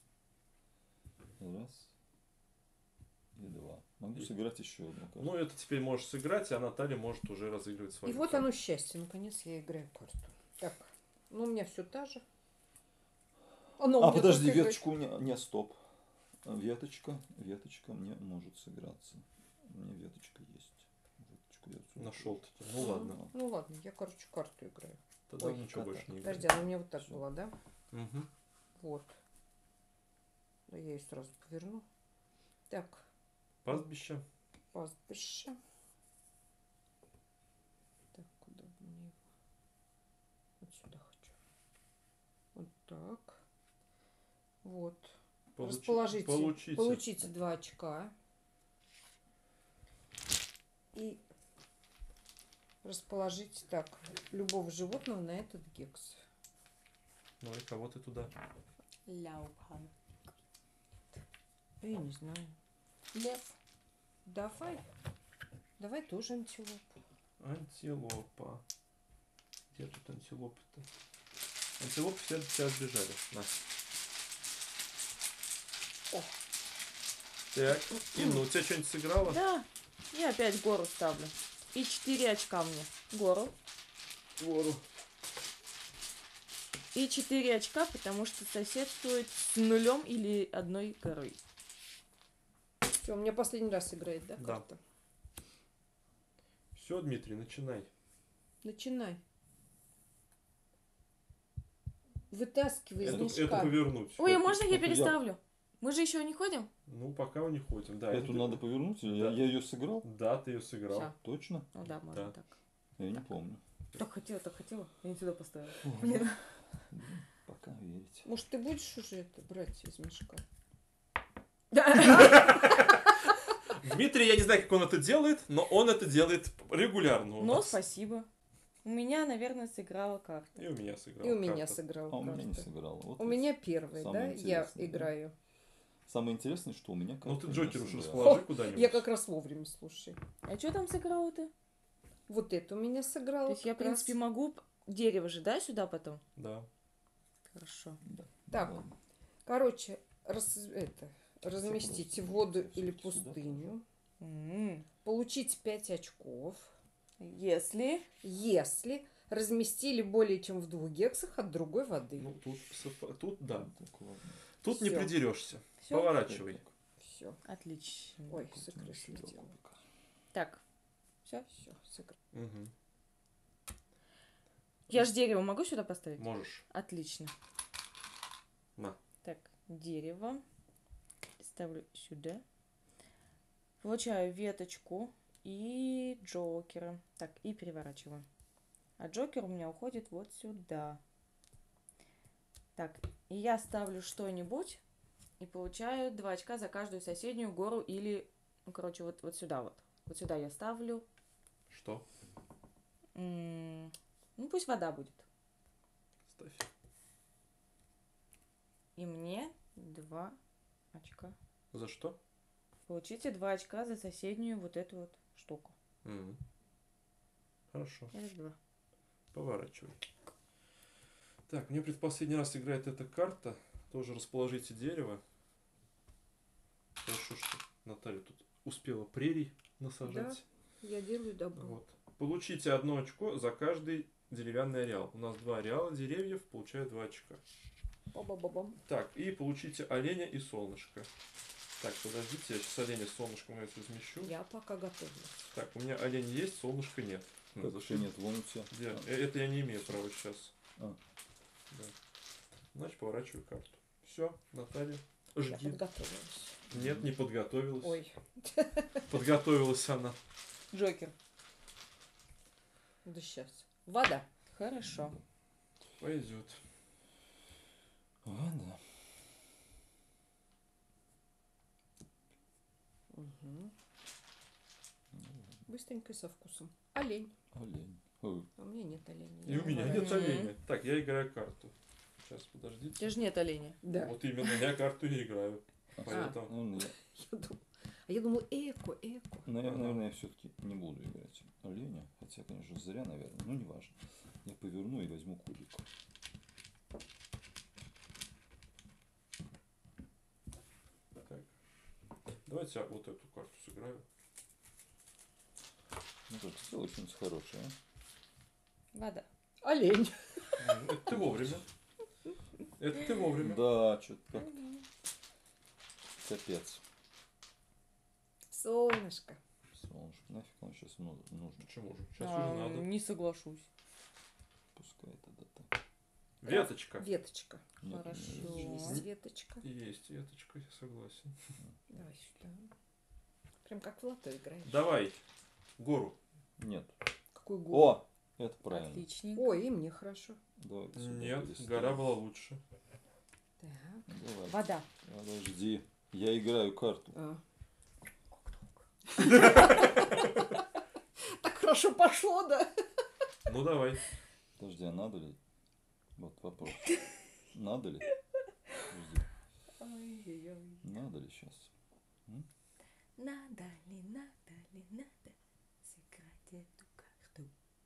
Раз и 2. Могу И- сыграть еще одну карту. Ну, это теперь можешь сыграть, а Наталья может уже разыгрывать свою И вот карту. оно счастье, наконец я играю карту. Так, ну у меня все та же. Она у меня подожди, только играет. веточку у меня... Не, стоп. Веточка мне может сыграться. У меня веточка есть. Веточку я отсюда Нашел-таки. Ну ладно. Ну ладно, я, короче, карту играю. Тогда Ой, ничего кота. больше не Подожди, играю. она у меня вот так Всё. была, да? Угу. Вот. Да я ее сразу поверну. Так, Пастбище. пастбище. Так, куда бы мне его? Вот сюда хочу. Вот так. Вот. Получите 2 очка. И расположите так любого животного на этот гекс. Ну и кого ты туда? Ляухан. Я не знаю. Лев. Давай тоже антилопу. Антилопа. Где тут антилопы-то? Антилопы все от тебя сбежали. На. О. Так, Инна, у тебя что-нибудь сыграло? Да, я опять гору ставлю. И 4 очка мне. Гору. Вору. И 4 очка, потому что соседствует с нулем или одной горой. Все, у меня последний раз играет, да, Да. карта? Все, Дмитрий, начинай. Начинай. Вытаскивай из Это мешка. повернуть. Ой, а Это- можно я это я. переставлю? Мы же еще не ходим? Ну, пока мы не ходим. Да, Эту это надо повернуть? Или Да. я ее сыграл? Да, ты ее сыграл. Всё. Точно? Ну да, можно Да. так. Я не помню. Так хотела. Я не сюда поставила. Пока верить. Может, ты будешь уже это брать из мешка? Дмитрий, я не знаю, как он это делает, но он это делает регулярно у Но нас. спасибо. У меня, наверное, сыграла карта. И у меня сыграл. И у меня карта. сыграла А у меня не карта. сыграла. Вот У и меня первая, самое да? Я интересное, да. играю. Самое интересное, что у меня Ну карта ты не Джокер уж сыграла. расположи куда-нибудь. Я как раз вовремя, слушай. А что там сыграла ты? Вот это у меня сыграла. То есть я, в как раз. принципе, могу дерево же, да, сюда потом? Да. Хорошо. Да. Так. Ладно. Короче, разместите просто воду всё или сюда пустыню. М. Получите 5 очков, Если... если разместили более чем в 2 гексах от другой воды. Ну тут да. Так, ладно. Тут не Всё. придерешься. Всё? Поворачивай. Все. Отлично. Ой, Вот с игры он ещё слетела. пока. Так, все. Все, с игры. Мгм. Я же дерево могу сюда поставить? Можешь. Отлично. На. Так, дерево. Ставлю сюда. Получаю веточку и джокера. Так, и переворачиваю. А джокер у меня уходит вот сюда. Так, и я ставлю что-нибудь и получаю 2 очка за каждую соседнюю гору или, ну, короче, вот сюда вот. Вот сюда я ставлю. Что? Ну, пусть вода будет. Ставь. И мне 2 очка. За что? Получите 2 очка за соседнюю вот эту вот штуку. Мгм. Хорошо. Это 2. Поворачивай. Так, мне предпоследний раз играет эта карта. Тоже расположите дерево. Хорошо, что Наталья тут успела прерий насажать. Я делаю добро. Вот. Получите 1 очко за каждый деревянный ареал. У нас 2 ареала деревьев, получают 2 очка. Ба-ба-ба-бам. Так, и получите оленя и солнышко. Так, подождите, я сейчас оленя с солнышком я размещу. Я пока готовлю. Так, у меня олень есть, солнышко нет. Как Надо еще нет, вон у тебя. Где? А, Это я не имею права сейчас. А. Да. Значит, поворачиваю карту. Все, Наталья, Я жги. подготовилась. Нет, не подготовилась. Ой, Подготовилась она. Джокер. да сейчас. Вода. Хорошо. Пойдет. Ладно. Угу. Быстренько и со вкусом. Олень. Олень. Ой, А у меня нет оленя. И у меня нет Мгм. оленя. Так, я играю карту. Сейчас, подождите. У тебя же нет оленя. Да. Вот именно, я карту и играю. Поэтому. ну, Я думала, эко. наверное, я все-таки не буду играть оленя. Хотя, конечно, зря, наверное. Но не важно. Я поверну и возьму кубик. Так. Давайте я вот эту карту сыграю. Ну что, ты сделай что-нибудь хорошее, а? Вода. Олень. Это ты вовремя. Это ты вовремя. Да, что-то как-то капец. Солнышко. Солнышко, нафиг он сейчас нужно. Почему же? Сейчас уже надо. Не соглашусь. Пускай тогда так. Веточка. Веточка. Нет, Хорошо. Есть веточка. Есть веточка, я согласен. Давай сюда. Прям как в лото играешь. Давай. Гору. Нет. Какую гору? О, это правильно. Отличненько. Ой, и мне хорошо. Давай сюда Нет, переставим. гора была лучше. Так. Давай. Вода. Подожди. Я играю карту. А. Так хорошо пошло, да? Ну давай. Подожди, а надо ли? Вот вопрос. Надо ли? Подожди. Ой-ой-ой. Надо ли сейчас? Надо сыграть эту карту.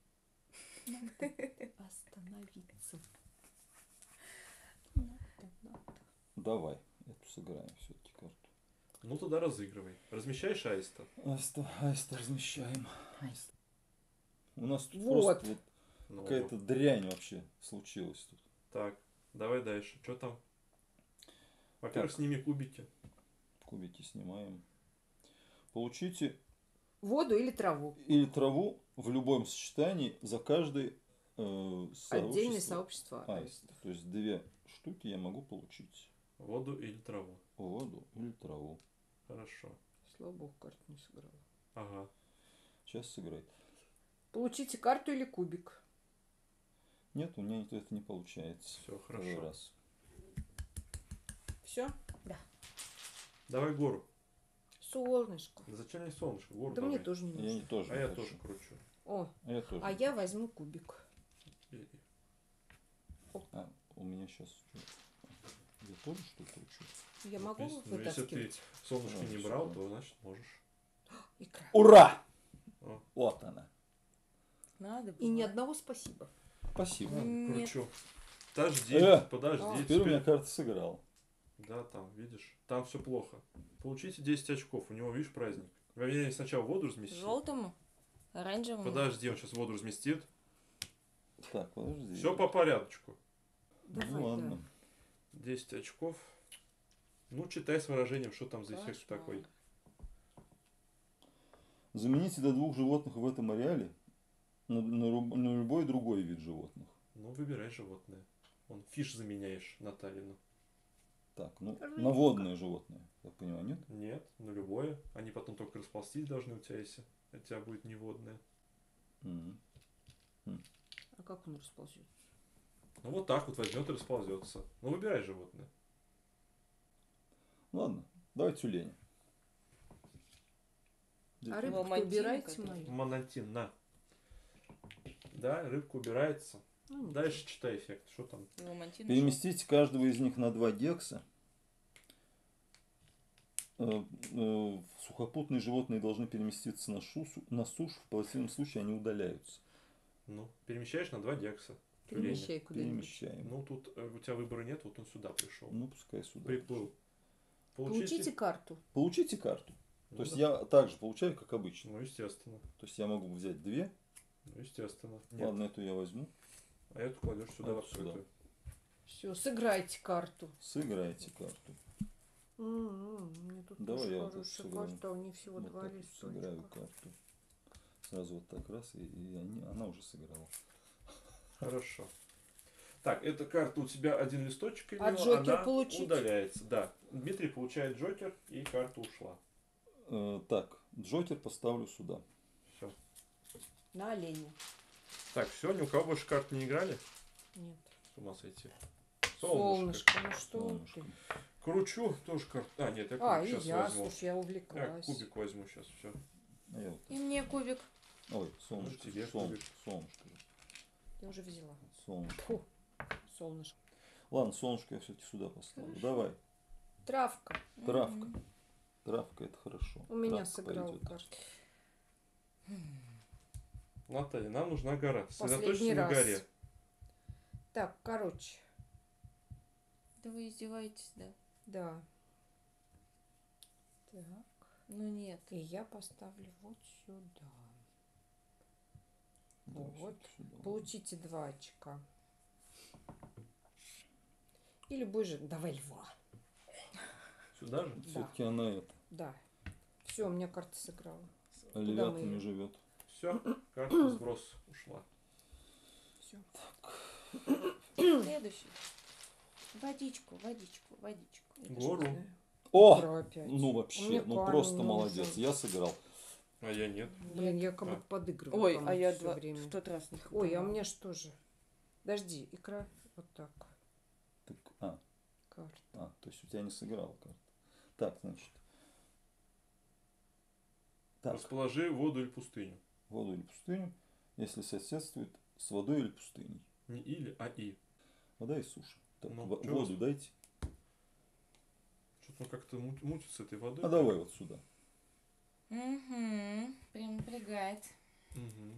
Остановиться. Давай. Эту сыграем все-таки карту. Ну тогда разыгрывай. Размещаешь аиста. Аиста размещаем. Аиста. У нас тут Вот. просто вот Ну, какая-то дрянь вообще случилась тут. Так, давай дальше. Что там? Во-первых, Так. сними кубики. Кубики снимаем. Получите Воду или траву? или траву в любом сочетании за каждый Отдельное сообщество аист. То есть 2 штуки я могу получить. Воду или траву. Воду или траву. Хорошо. Слава богу, карту не сыграла. Ага. Сейчас сыграть. Получите карту или кубик. Нет, у меня это не получается. Все, Второй хорошо. раз. Все? Давай гору. Солнышко. Да зачем мне солнышко? Гору Да давай. мне тоже не Я нужно. тоже А не я хочу. тоже кручу. О, А я тоже. а не я возьму кубик. А, у меня сейчас... Я тоже что-то учу? Я могу Ну, если ты вытаскивать? солнышко не Ну, брал, всё. то значит можешь. Икра. Ура! О. Вот она. Надо И ни было. одного спасибо. Спасибо. Ладно, Нет. кручу. Подожди, А, подожди. Теперь у теперь- меня карта сыграла. Да, там, видишь, там все плохо. Получите 10 очков, у него, видишь, праздник. Вернее, сначала воду разместить. Желтому? Оранжевому? Подожди, он сейчас воду разместит. Так, подожди. Все по порядочку. Давай, Ну ладно. 10 очков. Ну, читай с выражением, что там за эффект Кошмар. такой. Замените до 2 животных в этом ареале на любой другой вид животных. Ну, выбирай животное. Он фиш заменяешь Наталину. Так, ну, Рыбка. на водные животные, я понимаю, нет? Нет, на любое. Они потом только расползтись должны у тебя, если у тебя будет неводное. Мгм. А как он расползет? Ну, вот так вот возьмет и расползется. Ну, выбирай животное. Ладно, давай тюлень. А Где рыбку Ламантины, убирайте которые- мою. Монантин, на. Да, рыбка убирается. Ну, ничего. Дальше читай эффект. Что там? Ламантин Переместите каждого из них на 2 гекса. Сухопутные животные должны переместиться на сушу. В противном случае они удаляются. Ну, перемещаешь на 2 гекса. Перемещай куда-нибудь. Перемещаем. Ну, тут у тебя выбора нет, вот он сюда пришел. Ну, пускай сюда. Приплыл. Получите карту. Получите карту. Ну, То есть да. я также получаю, как обычно. Ну, естественно. То есть я могу взять 2. Ну, естественно. Нет. Ладно, эту я возьму. А эту кладешь сюда в Эту сюда. открытую. Все, сыграйте карту. Сыграйте карту. Мне тут Давай тоже я вот хорошая эту сыграю. карта, у них всего Вот 2 так вот сыграю листочка. карту. Сразу вот так раз, и она уже сыграла. Хорошо. Так, эта карта у тебя один листочек или А Джокер она получить? удаляется. Да. Дмитрий получает Джокер, и карта ушла. Так, Джокер поставлю сюда. Все. На оленя. Так, все, ни у кого больше карт не играли? Нет. С ума сойти. Солнышко. Солнышко, ну что Солнышко. ты? Кручу, тоже карту. А, нет, я А, кубик и сейчас я, возьму. слушай, я Я увлеклась. кубик возьму сейчас, все. А я вот И мне кубик. Ой, солнышко. Ну, тебе Солнышко. Солнышко. Я уже взяла. Солнышко. Фу, солнышко. Ладно, солнышко я все-таки сюда поставлю. Давай. Травка. Травка. Мгм. Травка это хорошо. У меня Травка сыграла пойдет. карта. Наталья, нам нужна гора. Последний Сосредоточься на раз. горе. Так, короче, Да вы издеваетесь, да? да. Так. Ну нет. И я поставлю вот сюда. Давай Вот. всё-таки сюда. Получите 2 очка. И любой же. Давай льва. Сюда же? Да. Все-таки она это, Да. Все, у меня карта сыграла. львятами мы- живет. Все, карта сброс ушла. Все. Следующий. Водичку, водичку, водичку. Гору. О! опять. Ну У вообще, меня ну камень просто нужен. молодец. Я сыграл. А я нет. Блин, я как А. будто подыгрываю. Ой, кому а я всё время. в тот раз не Ой, а у хватало. меня что же? Подожди, икра. Вот так. Так, Карта. то есть у тебя не сыграла карта. Так, значит. Так, Расположи воду или пустыню. воду или пустыню, если соседствует с водой или пустыней. Не или, а и. Вода и суша. Так, Ну, чё воду вас- дайте. Что-то он как-то мутится этой водой. А давай вот сюда. Угу. Прям напрягает. Мгм.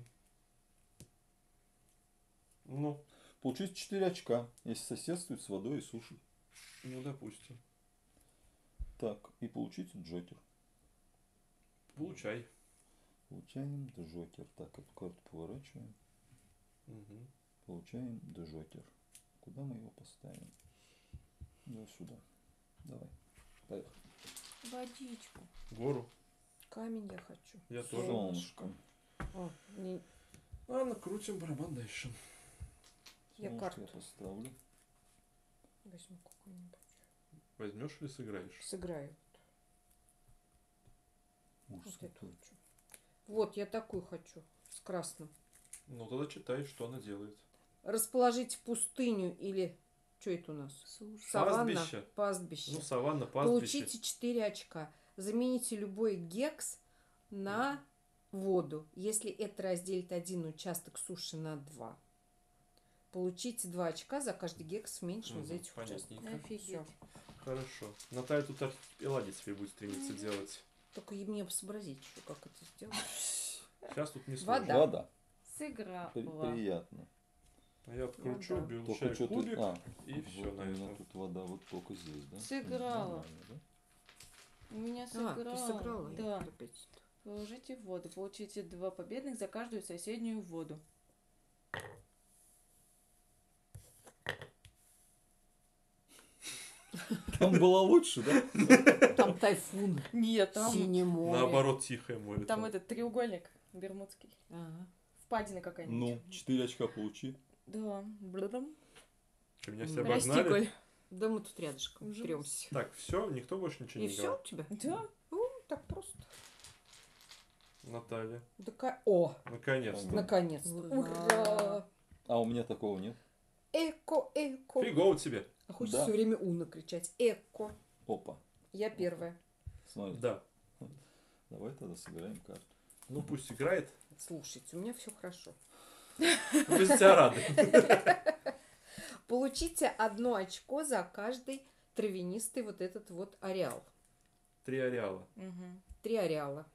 Ну, Получить 4 очка, если соседствует с водой и сушей. ну, допустим. Так, и получите Джокер. Получай. Получаем Джокер. Так, эту карту поворачиваем. Мгм. Получаем Джокер. Куда мы его поставим? Давай сюда. Давай. Поехали. Водичку. Гору. Камень я хочу. Я тоже. Солнышко. О, Ладно, крутим барабан дальше. я Солнышко карту я поставлю. возьму какую-нибудь. Возьмешь или сыграешь? Сыграю. Ужас Вот эту какой. хочу. Вот, я такую хочу. С красным. Ну, тогда читай, что она делает. Расположить пустыню или... Что это у нас? Суша. Саванна. Пастбище. Пастбище. Ну, саванна, пастбище. Получите 4 очка. Замените любой гекс на воду, если это разделит один участок суши на 2. Получите 2 очка за каждый гекс в меньшем из Мгм, этих понятненько. участков. Офигеть. Всё. Хорошо. Наталья тут архипелаги теперь будет стремиться делать. Только и мне сообразить еще, как это сделать. Сейчас тут не Вода. сложно. Вода. Сыграла. Приятно. А я откручу, Вода. Только получаю что кубик. ты... и вот всё на у меня этом. тут вода вот только здесь, да? Сыграла. Нормально, да? У меня А, сыграла. ты сыграла? Я Да. опять- Положите в воду. Получите 2 победных за каждую соседнюю воду. Там было лучше, да? Там тайфун, Нет, там, синее море. Наоборот, тихое море. там этот треугольник бермудский. Ага. Впадина какая-нибудь. Ну, 4 очка получи. Да. Блудом. Что, меня все Прости, обогнали? Коль. Да мы тут рядышком Ужас. трёмся. Так, все, никто больше ничего И не все играл. у тебя? Да. Так просто. Наталья. О, Наконец-то. наконец-то. Ура. Ура! А у меня такого нет. Эко, эко. Фигово тебе. А хочется Да. все время уна кричать. Эко. Опа. Я первая. Смотри. Да. Давай тогда сыграем карту. Ну пусть играет. Слушайте, у меня все хорошо. Пусть тебя рады. Получите 1 очко за каждый травянистый вот этот вот ареал. 3 ареала. Угу. 3 ареала.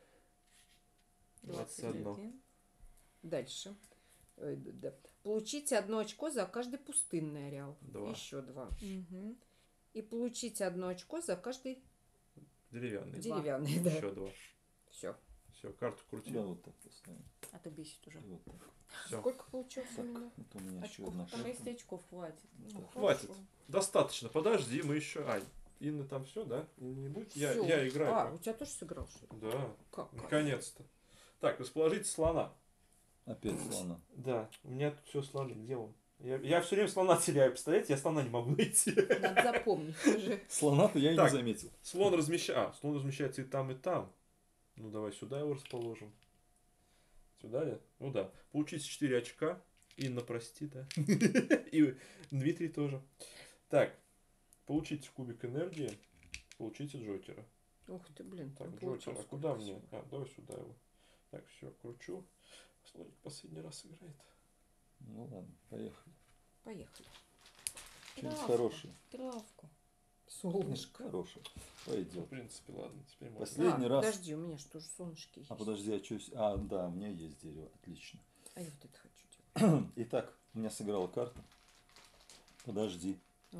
21. Дальше. Да. Получите 1 очко за каждый пустынный ареал. 2. Еще 2. Угу. И получите 1 очко за каждый Деревянный. деревянный. Да. Еще 2. Все. Все, карту крути. Да, вот так поставим. А то бесит уже. И вот так. Все. Сколько получилось у Так, меня? это у меня еще Очков одна Там карта. 10 очков хватит. Ну, Хватит. хорошо. Достаточно. Подожди, мы еще. Ай, Инна там все, да? Не будет? Я Всё. играю. А, у тебя тоже сыграл, что ли? Да, Как? наконец-то. Так, расположите слона. Опять слона. Да, у меня тут все слоны. Где он? Я все время слона теряю, представляете? Я слона не могу найти. Надо запомнить уже. Слона-то я и Так. не заметил. Слон размещается и там, и там. Ну, давай сюда его расположим. Сюда ли? Ну да. Получите 4 очка. Инна, прости, да. И Дмитрий тоже. Так. Получите кубик энергии. Получите Джокера. Ух ты, блин. Так, там Джокер, получилось а куда сколько мне? всего. А, давай сюда его. Так, все, кручу. Слоник последний раз играет. Ну ладно, поехали. Поехали. Что-нибудь Травку. хорошее. Травку. Солнышко. Хорошее. В Пойдет. принципе, ладно, теперь можно. Последний раз. Подожди, у меня что же солнышки есть. А подожди, а что... А, да, у меня есть дерево. Отлично. А я вот это хочу делать. Итак, у меня сыграла карта. Подожди.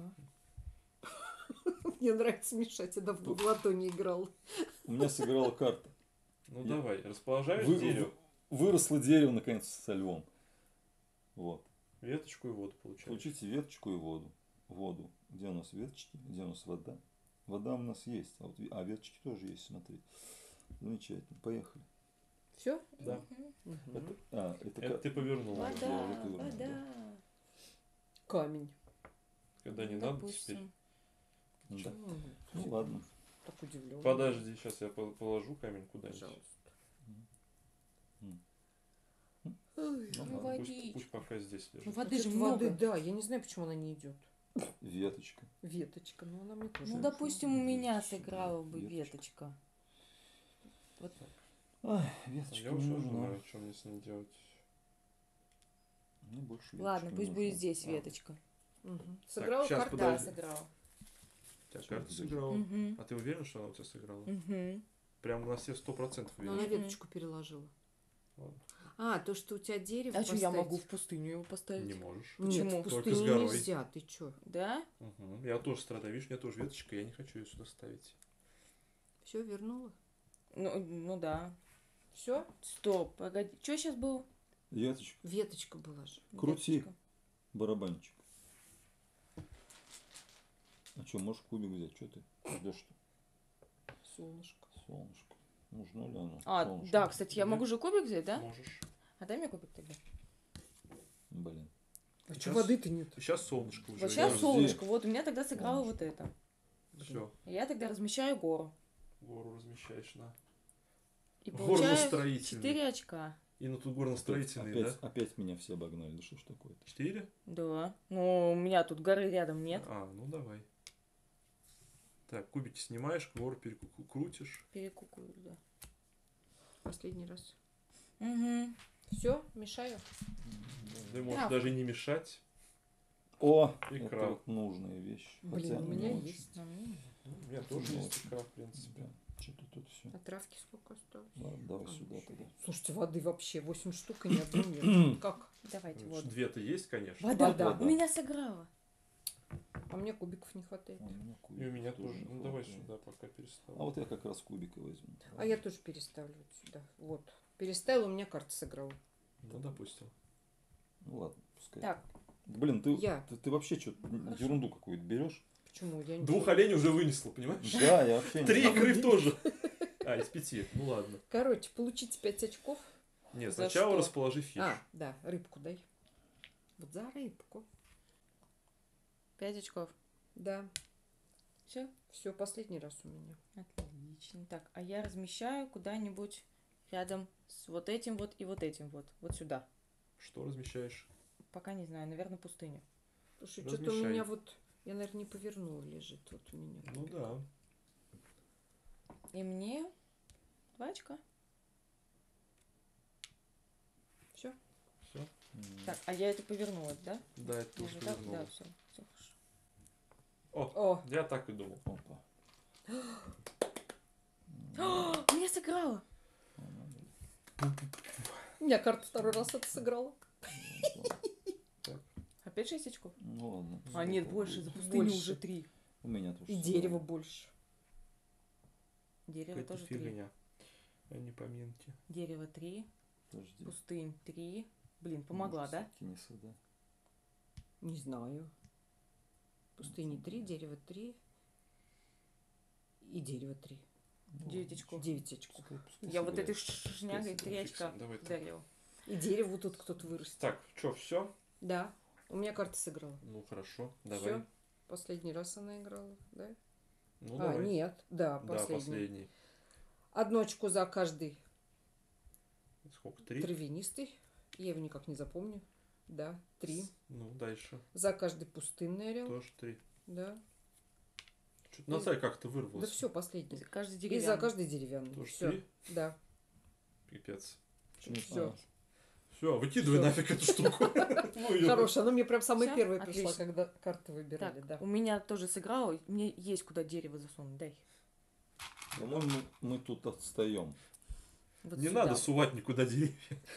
Мне нравится мешать, я давно в лото не играл. У меня сыграла карта. Ну Я- давай, расположаешь Вы- дерево, Выросло дерево, наконец, со львом. Вот. веточку и воду получаешь. Получите веточку и воду. воду. Где у нас веточки, где у нас вода? Вода у нас есть, а веточки тоже есть, смотри. Замечательно, поехали. Все? Да. Это Ты повернул. Я Вода, уже повернул, вода. Камень. Когда не Ну, надо допустим. теперь. Да. М, Ну ладно. Так удивлен. Подожди, сейчас я положу камень куда-нибудь. Пожалуйста. Ну, Ой, Ну, ладно. водичка. Пусть пока здесь Ну, лежит. воды же воды, много. да, я не знаю, почему она не идет. Веточка. Веточка, но она мне тоже. Ну, не допустим, у меня Веточка, сыграла бы веточка. веточка. Ай, А веточка я не уже нужна. знаю, что мне с ней делать. Мне больше Ладно, веточка пусть не будет нужна. здесь веточка. Мгм. Сыграла щас, карта. Да, подожди. сыграла. У тебя Всё, карта подожди. сыграла? Мгм. А ты уверен, что она у тебя сыграла? Мгм. Прям на все 100% Но она уверен? веточку переложила. Ладно. А, то, что у тебя дерево А что, я поставить? могу в пустыню его поставить? Не можешь. Нет, Почему? в Только пустыне с горой. нельзя, ты чё? Да? Угу. Я тоже страдаю. Видишь, у меня тоже веточка, я не хочу ее сюда ставить. Все, вернула? Ну да. Все? Стоп, погоди. Что сейчас было? Веточка, Веточка была же. Крути. Веточка. барабанчик. А что, можешь кубик взять? Что ты ждешь-то? Солнышко. Солнышко. Нужно ли оно? А, Солнышко. да, кстати, я могу же кубик взять, да? Можешь. А дай мне кубик тогда. Блин. А Сейчас- что воды-то нет? Сейчас солнышко уже. Вот сейчас Подожди. солнышко. Вот у меня тогда сыграло вот это. Все. Я тогда размещаю гору. Гору размещаешь на. И Горно получаю строительный. 4 очка. И на тут горностроительный, да? Опять меня все обогнали. Да что ж такое-то? 4? Да. Ну, у меня тут горы рядом нет. А, ну давай. Так, кубики снимаешь, гору перекрутишь. Перекукую, да. Последний раз. Угу. Все, мешаю. Ты можешь Травку. даже не мешать. О, Икра. это вот нужная вещь. Блин, Хотя у не меня очень. есть. Ну, у меня тоже Ну, есть икра, в принципе. Да, что-то тут все. А травки сколько осталось? Ладно, давай А, сюда еще тогда. есть. Слушайте, воды вообще 8 штук и ни одной нет. Как? Давайте Ну, воду. Две-то есть, конечно. Вода. Вода. У меня сыграла. А мне кубиков не хватает. А у меня И у кубиков меня тоже. не Ну давай хватает. сюда пока переставлю. А вот я как раз кубика возьму. А я тоже переставлю вот сюда. Вот. Переставила, у меня карта сыграла. Ну, допустим. Ну ладно, пускай. Так, Блин, ты, Я. ты вообще что, Хорошо. ерунду какую-то берешь? Почему? Я не Двух оленей уже вынесла, понимаешь? Да, я вообще не 3 знаю. икры тоже. А, из 5. Ну ладно. Короче, получите 5 очков. Нет, За сначала что? расположи фиш. А, да, рыбку дай. Вот за рыбку. 5 очков. Да. Все? Все, последний раз у меня. Отлично. Так, а я размещаю куда-нибудь рядом с вот этим вот и вот этим вот. Вот сюда. Что размещаешь? Пока не знаю, наверное, пустыню. Слушай, что-то у Размещай. меня вот... Я, наверное, не повернула, лежит вот у меня. Ну да. И мне 2 очка. Все. Все. Так, а я это повернула, да? Да, это Я тоже же так? Да, повернула. все. Все хорошо. О, Я так и думал. Опа. Меня сыграла! у меня карта второй раз это сыграла. Опять 6 очков? Ну ладно. А нет, больше, за пустыню Больше. уже 3. У меня тоже. И дерево больше. Дерево Какая-то тоже 3. фигня. А не поминки. Дерево 3, Подожди. пустынь 3. Блин, помогла, Может, да? всё-таки не сюда. Не знаю. Пустыни 3, дерево 3. И дерево 3. Ну, 9 ладно, очков. 9 очков. пускай Я вот сыграет. этой шнягой 3 очка Давай так. дарила. И дерево тут кто-то вырастет. Так, что, все? Да. У меня карта сыграла. Ну хорошо, давай. Все. Последний раз она играла, да? Ну А, давай. нет. Да, Да, последний. последний. Одно очко за каждый Сколько? 3? травянистый. Я его никак не запомню. Да, 3. Ну, дальше. За каждый пустынный орел. Тоже 3. Да. Что-то Наталья как-то Да вырвалась. все, последний. Каждый И за деревянный. каждый деревянный. Тоже Все. 3. Да. Пипец. Почему Всё. Все, выкидывай Всё. нафиг эту штуку. Ну, её. Хорошая. Она мне прям самой Всё? первой пришла, Отлично. когда карты выбирали. Так, Да. у меня тоже сыграла. Мне есть куда дерево засунуть. Дай. По-моему, мы тут отстаем. Вот Не сюда. надо сувать никуда деревья.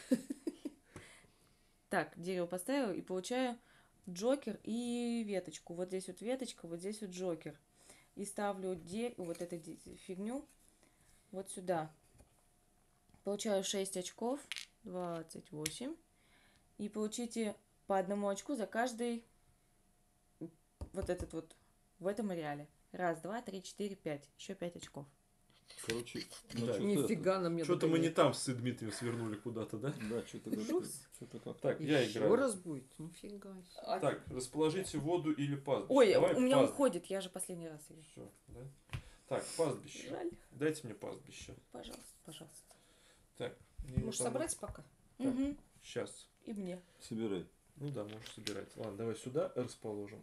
Так, дерево поставила и получаю джокер и веточку. Вот здесь вот веточка, вот здесь вот джокер. И ставлю вот эту фигню вот сюда. Получаю 6 очков, 28. И получите по одному очку за каждый вот этот вот в этом ареале. 1, 2, 3, 4, 5. Еще 5 очков. Короче, Да. Нифига на меня Что-то мы не догоняет. там с Дмитрием свернули куда-то, да? Да, что-то Жусь. как-то. Так, я Еще играю. раз будет? Нифига себе. Так, расположите воду или пастбище. Ой, Давай у меня пастбище. уходит, я же последний раз ее. Все, да? Так, пастбище. Жаль. Дайте мне пастбище. Пожалуйста, пожалуйста. Так. Можешь собрать пока? Так. Угу. Сейчас. И мне. Собирай. Ну да, можешь собирать. Ладно, давай сюда расположим.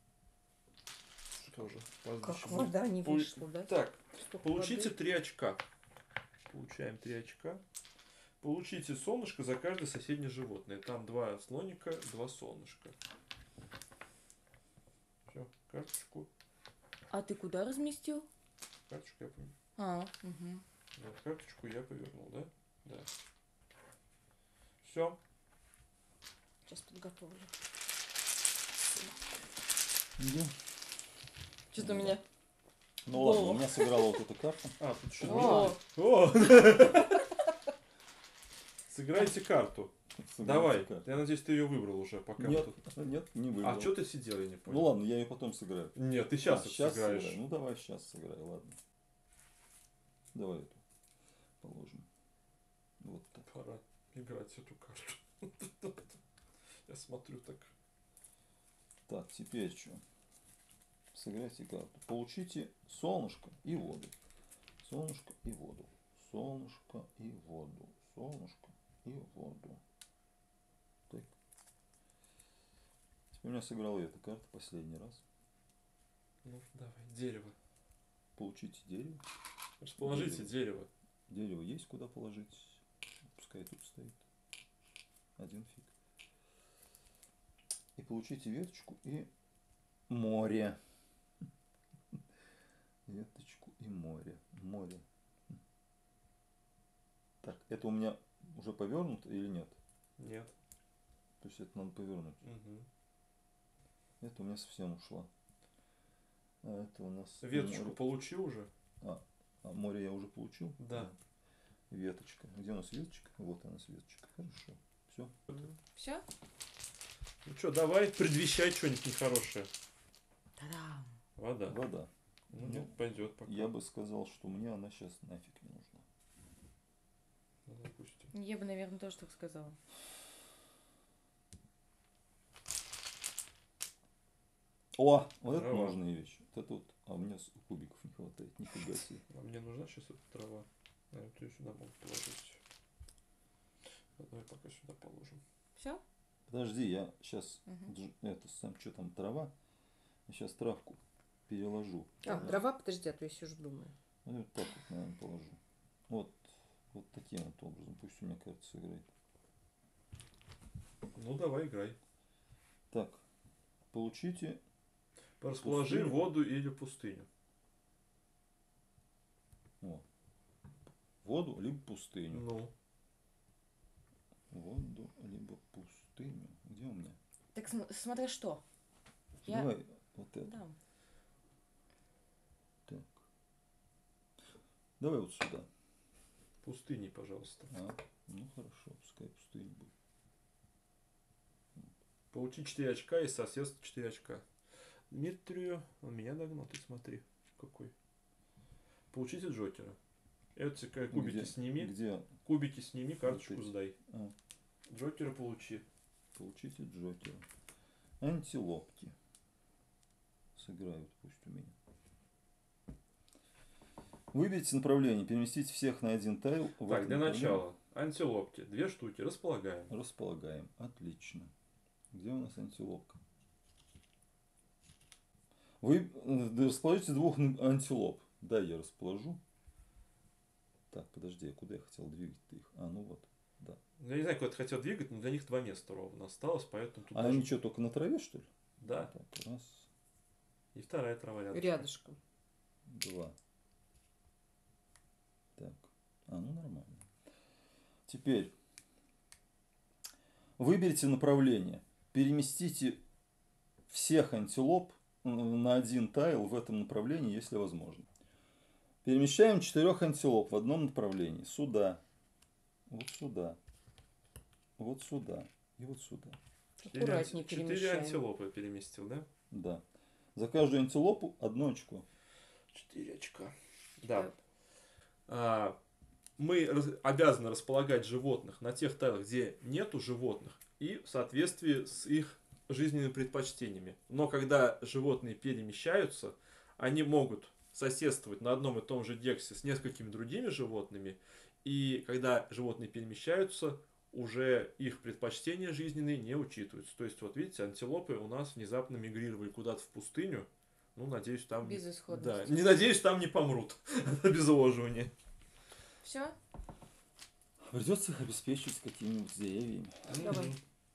Тоже пастбище. Как будет. вода не Пу- вышла, да? Так, Столько получите воды. 3 очка. Получаем 3 очка. Получите солнышко за каждое соседнее животное. Там 2 слоника, 2 солнышка. Все, карточку. А ты куда разместил? Карточку я повернул. Угу. Вот, карточку я повернул, да? Да. Все. Сейчас подготовлю. Да. Что-то у меня... Ну ладно, О. у меня сыграла вот эта карта. А, тут еще О, О! Сыграйте карту. Сыграйте Давай. карту. Я надеюсь, ты ее выбрал уже, пока Нет, тут. нет, не выбрал. А что ты сидел, я не понял. Ну ладно, я ее потом сыграю. Нет, ты сейчас щас сыграешь. сыграю. Ну давай сейчас сыграю, ладно. Давай эту положим. Вот так. Пора играть эту карту. Я смотрю так. Так, теперь что? Сыграйте карту. Получите солнышко и воду. Солнышко и воду. Солнышко и воду. Солнышко и воду. Так. Теперь у меня сыграла эта карта последний раз. Ну, давай, дерево. Получите дерево. Расположите дерево. Дерево есть куда положить. Пускай тут стоит. Один фиг. И получите веточку и море. Веточку и море. Море. Так, это у меня уже повернуто или нет? Нет. То есть это надо повернуть. Угу. Это у меня совсем ушла. А это у нас Веточку море. получил уже? А море я уже получил? Да. Веточка. Где у нас веточка? Вот она, веточка. Хорошо. Все. все? Ну что, давай, предвещай что-нибудь нехорошее. Та-дам. Вода. Вода. Ну, нет, пойдет пока. Я бы сказал, что мне она сейчас нафиг не нужна. Ну, допустим. Я бы, наверное, тоже так сказала. О, вот это Трава. нужные вещи. Вот это вот. А у меня кубиков не хватает. Нифига себе. А мне нужна сейчас эта трава. Наверное, ее сюда могу положить. Давай пока сюда положим. Все? Подожди, я сейчас Угу. это сам что там трава. Я сейчас травку переложу. А, дрова, подожди, а то я сижу думаю. Ну, вот так вот, наверное, положу. Вот таким вот образом. Пусть у меня, кажется, играет. Ну, давай, играй. Так, получите. Расположи Пустыню. воду или пустыню. О, воду либо пустыню. Ну, Воду либо пустыню. Где у меня? Так смотря что. Я- Давай вот это. Да. Так. Давай вот сюда. пустыней, пожалуйста. Ну хорошо, пускай пустыня будет. Получи 4 очка и соседство 4 очка. Дмитрию, он меня догнал, ты смотри, какой. Получите Джокера. Эти кубики Где? сними. Где? Кубики сними, карточку эти. сдай. А, Джокера получи. получите Джокера. Антилопки. Сыграют пусть у меня. Выберите направление. Переместите всех на один тайл. в Так, это для направление. начала. Антилопки. 2 штуки. Располагаем. Располагаем. Отлично. Где у нас антилопка? Вы расположите 2 антилоп. Да, я расположу. Так, подожди, а куда я хотел двигать-то их? А, ну вот. Да. Я не знаю, куда ты хотел двигать, но для них 2 места ровно осталось, поэтому тут А даже- они что, только на траве, что ли? Да. Так, раз, И вторая трава рядом. Рядышком. 2. Так. А, ну нормально. Теперь выберите направление. Переместите всех антилоп на один тайл в этом направлении, если возможно. Перемещаем 4 антилоп в одном направлении. Сюда. Вот сюда. Вот сюда. И вот сюда. Аккуратнее 4 перемещаем. антилопы переместил, да? Да. За каждую антилопу 1 очко. 4 очка. Да. Мы обязаны располагать животных на тех тайлах, где нету животных, и в соответствии с их жизненными предпочтениями. Но когда животные перемещаются, они могут соседствовать на одном и том же гексе с несколькими другими животными, и когда животные перемещаются, уже их предпочтения жизненные не учитываются. То есть, вот видите, антилопы у нас внезапно мигрировали куда-то в пустыню. Ну, надеюсь, там... Да, Безысходности. не надеюсь, там не помрут от обезвоживания. Все? Придется их обеспечивать какими-нибудь деревьями. Давай.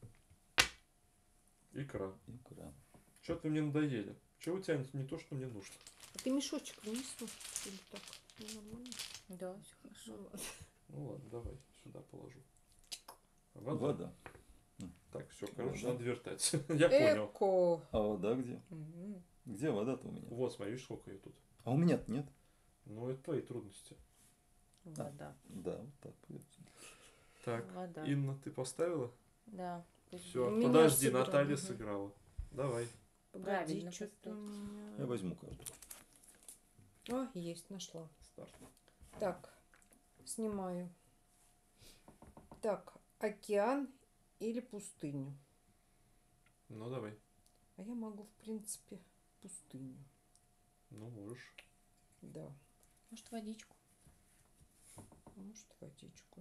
Икра. Икра. Что-то вы мне надоели. Чего вы тянете не то, что мне нужно? А ты мешочек принесла? Или так? Ну, нормально. Да, все хорошо. Ну, ладно. Ну ладно, давай, сюда положу. Вода. Так, все, короче, надо вертать. Я понял. Эко. А вода где? Мгм. Где вода-то у меня? Вот, смотри, видишь, сколько ее тут. А у меня-то нет. Ну, это твои трудности. Вода. Да, вот так придется. Так, Вода. Инна, ты поставила? Да. Все, У меня подожди, сыграно, Наталья ага. сыграла. Давай. Погоди, Правильно что-то у меня... Я возьму карту. А, есть, нашла. Старт. Так, снимаю. Так, океан или пустыню? Ну, давай. А я могу, в принципе, пустыню. Ну, можешь. Да. Может, водичку? Может, водичку.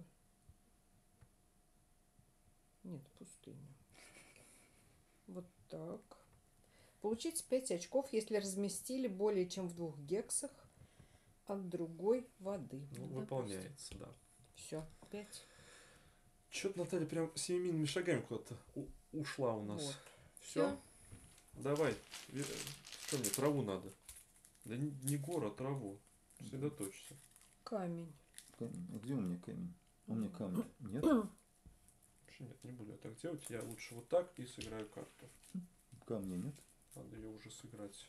Нет, пустыню. Вот так. Получите 5 очков, если разместили более чем в 2 гексах от другой воды. Ну, выполняется, да. Все, 5. Что-то Наталья прям семимильными шагами куда-то ушла у нас. Вот. Все. Всё. Давай. Что мне, траву надо? Да не гору, а траву. Сосредоточься. Камень. Камень. А где у меня камень? У меня камня нет. Вообще нет, не буду я так делать. Я лучше вот так и сыграю карту. Камня нет. Надо ее уже сыграть.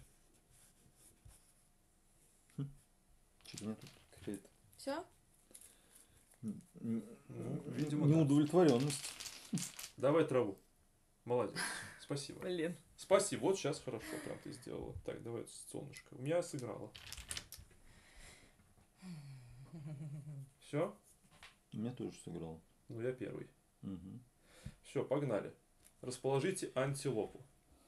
Что-то у меня тут какая-то Все? Ну, видимо, да. неудовлетворенность. Давай траву. Молодец. Спасибо. Блин. Спасибо. Вот сейчас хорошо прям ты сделала. Так, давай солнышко. У меня сыграла. Все? У меня тоже сыграл. Ну, я первый. Угу. Все, погнали. Расположите антилопу.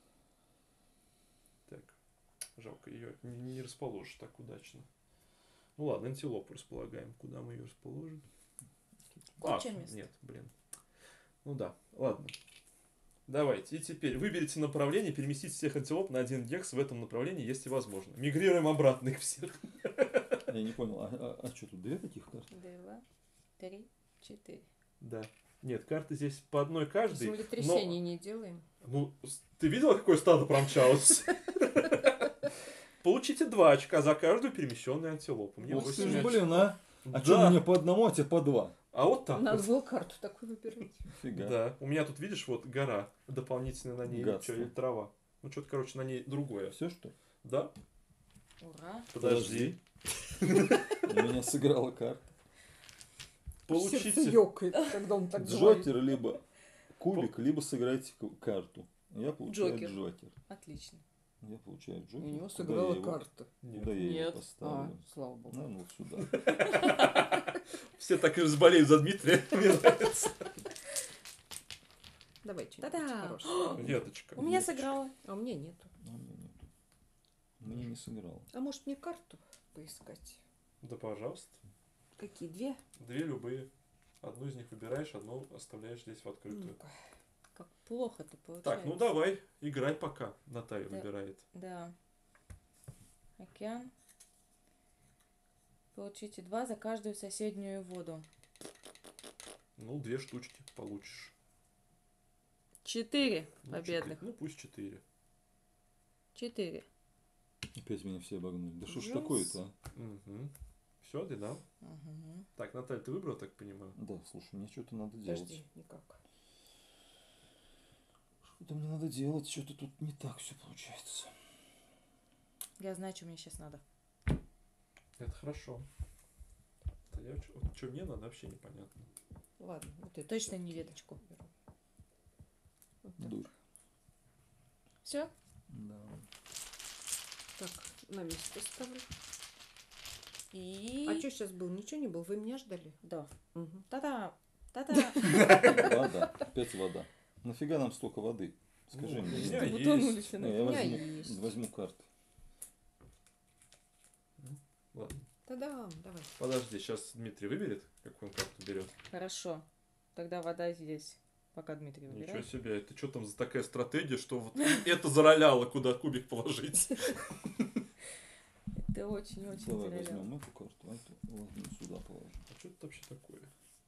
Так. Жалко, ее не расположишь так удачно. Ну ладно, антилопу располагаем. Куда мы ее расположим? Куча мест. Нет, блин. Ну да, ладно. Давайте. И теперь выберите направление, переместите всех антилоп на 1 гекс в этом направлении, если возможно. Мигрируем обратно их всех. Я не понял, а что тут 2 таких карты? 2, 3, 4. Да. Нет, карты здесь по одной каждой. Землетрясений не делаем. Ну, ты видела, какое стадо промчалось? Получите 2 очка за каждую перемещенную антилопу. Мне Ух 8 ты ж, очков. блин, а? А Да. что мне по одному, а тебе по 2? А вот так Надо вот. было карту такую выбирать. Фига. Да. У меня тут, видишь, вот гора. Дополнительно на ней Гадство. или трава. Ну, что-то, короче, на ней другое. Все что? Да? Ура. Подожди. У меня сыграла карта. Сердце Получите. ёкает, когда он так говорит. Джокер либо кубик, либо сыграйте карту. Я получаю Джокер. Джокер. Отлично. Я получаю Джокер. У него Куда сыграла я его- карта. Куда я его Нет. поставлю? Слава богу. Ну, вот сюда. Все так и разболеют за Дмитрия. Мне нравится. Давай что-нибудь Та-да. хорошее. Веточка. У меня сыграла. А у меня нету. А, у меня нету. Мне не сыграл. А может мне карту поискать? Да, пожалуйста. Какие? 2? 2 любые. Одну из них выбираешь, одну оставляешь здесь в открытую. Ну-ка. Как плохо-то получается. Так, ну давай, играй пока. Наталья Да. выбирает. Да. Океан. Получите 2 за каждую соседнюю воду. Ну, 2 штучки получишь. 4 Ну, победных. 4. Ну, пусть 4. 4. Опять меня все обогнули. Да что ж Жесть. такое-то, а? Угу. Все, ты да? Угу. Так, Наталья, ты выбрала, так понимаю? Да, слушай, мне что-то надо делать. Подожди, никак. Что-то мне надо делать, что-то тут не так все получается. Я знаю, что мне сейчас надо. Это хорошо. Вот что мне надо, вообще непонятно. Ладно, вот это Точно всё-таки не я веточку. беру. Вот так. Дурь. Все? Да. Так, на место ставлю. И... А что сейчас был? Ничего не было? Вы меня ждали? Да. Мгм. Та-да! Та-да! Вода. Опять вода. Нафига нам столько воды? Скажи Ну, мне. у меня Утонули есть. все Не, на... я У меня возьму, есть. возьму карту. Ладно. Та-дам, давай. Подожди, сейчас Дмитрий выберет, какую он карту берет. Хорошо. Тогда вода здесь. Пока Дмитрий Ничего выбирает. себе, это что там за такая стратегия, что вот это зароляло, куда кубик положить? Ты очень-очень Давай залялял. возьмем эту карту, а эту возьмем сюда положим. А что это вообще такое?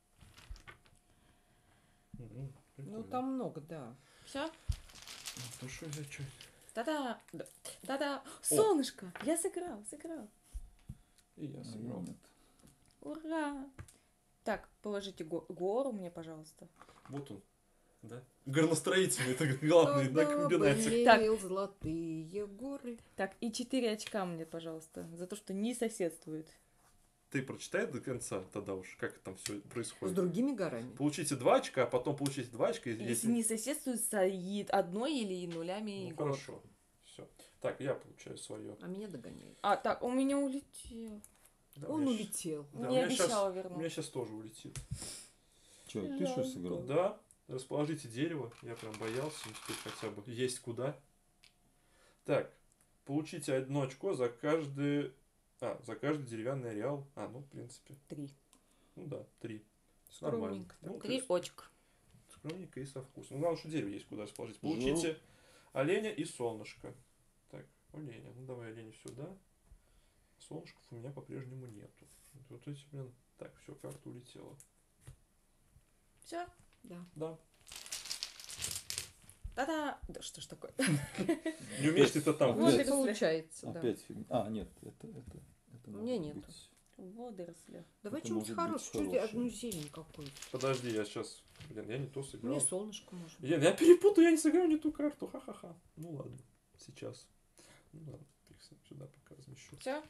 Ну, Прикольно. там много, да. Все? Ну что я что? Та-да! Да. Та-да! Солнышко! Я сыграл. И я А сыграл. нет. Ура! Так, положите гору мне, пожалуйста. Вот он. Да? Горностроительный, это главный, да, Тогда комбинация. Так. были золотые горы. Так, и 4 очка мне, пожалуйста, за то, что не соседствует. Ты прочитай до конца тогда уж, как там все С происходит. другими горами. Получите 2 очка, а потом получите 2 очка. Если не соседствует с одной или нулями Ну, гор. хорошо. Все. Так, я получаю свое. А меня догоняет. А, так, у меня улетел. Он улетел. Да, Не обещала вернуть. У меня сейчас тоже улетит. Че, ты что Жалко. сыграл? Да, расположите дерево. Я прям боялся, но теперь хотя бы есть куда. Так, получите 1 очко за каждый... за каждый деревянный ареал. Ну, в принципе. 3. Ну да, 3. Нормально. Скромненько так. Ну, то 3 есть очка. скромненько и со вкусом. Ну, главное, что дерево есть куда расположить. Получите оленя и солнышко. Так, оленя. Ну, давай оленя сюда. Солнышков у меня по-прежнему нету. Вот эти, блин... Так, все, карта улетела. Все? Да. Да. Та-да! Да что ж такое? Не умеешь ты-то там. Вот и Опять. получается, да. Опять фигня. А, нет, это У меня может нету. быть. Водоросли. Давай Это что-нибудь может быть хорошее. Что хорошее. одну зелень какую-то? Подожди, я сейчас... Блин, я не то сыграл. Мне солнышко можно. Я перепутаю, я не сыграл не ту карту. Ха-ха-ха. Ну ладно, сейчас. Ну ладно, фиг с ним, сюда пока размещу. Все?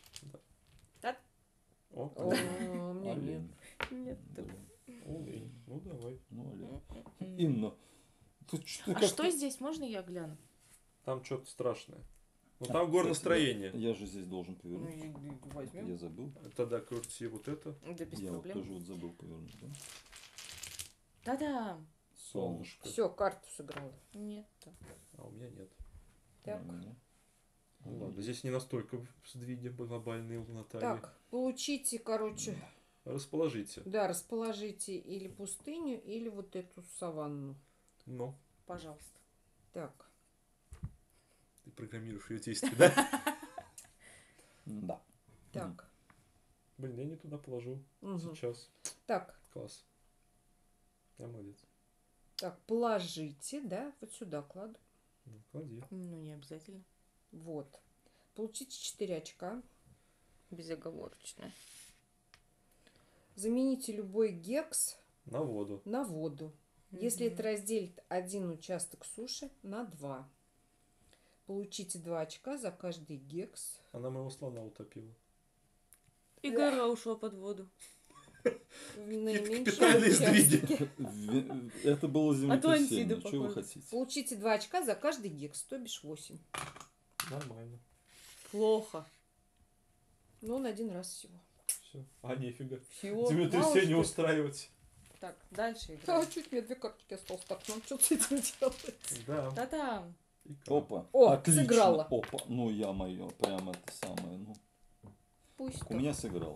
О, О, у меня нет. Олень. Нет. Давай. олень. Ну давай. Ну, олень. Инна, тут что-то А как-то- что здесь? Можно я гляну? Там что-то страшное. Ну А, там кстати, горностроение. Я же здесь должен Ну, повернуть. возьмем. Я забыл. Тогда крути вот это. Да без Я вот проблем. тоже вот забыл повернуть, да? Та-да! Солнышко. Все, карту сыграла. Нет. А у меня нет. Так. Нормально. Ну ладно, здесь не настолько сдвиги глобальные у Натальи. Так, получите, короче, Расположите. да, расположите или пустыню, или вот эту саванну. Ну, Пожалуйста. Так, ты программируешь ее действия, да? Да. так. Блин, я не туда положу. Мгм. Сейчас. Так, Класс. Я молодец. так, положите, да, вот сюда кладу. Ну, клади. Ну, не обязательно. Вот. Получите 4 очка. Безоговорочно. Замените любой гекс На воду. на воду. Если это разделит один участок суши на 2. Получите 2 очка за каждый гекс. Она моего слона утопила. И гора ушла под воду. В наименьшем Капитальные сдвиги. участке. Это было Атлантида, землетрясение. Что вы похоже. хотите? Получите 2 очка за каждый гекс, то бишь 8. Нормально. Плохо. Ну, он один раз всего. Все. А, нифига. Всего. Землетрясение мало что устраивать. Так, дальше А, играем. чуть мне 2 карточки осталось. Так, ну что с этим делать? Да. Та-да! И как? Опа. О, Отлично. сыграла. Опа. Ну, я мое. Прям это самое. Ну, Пусть у так. меня сыграл.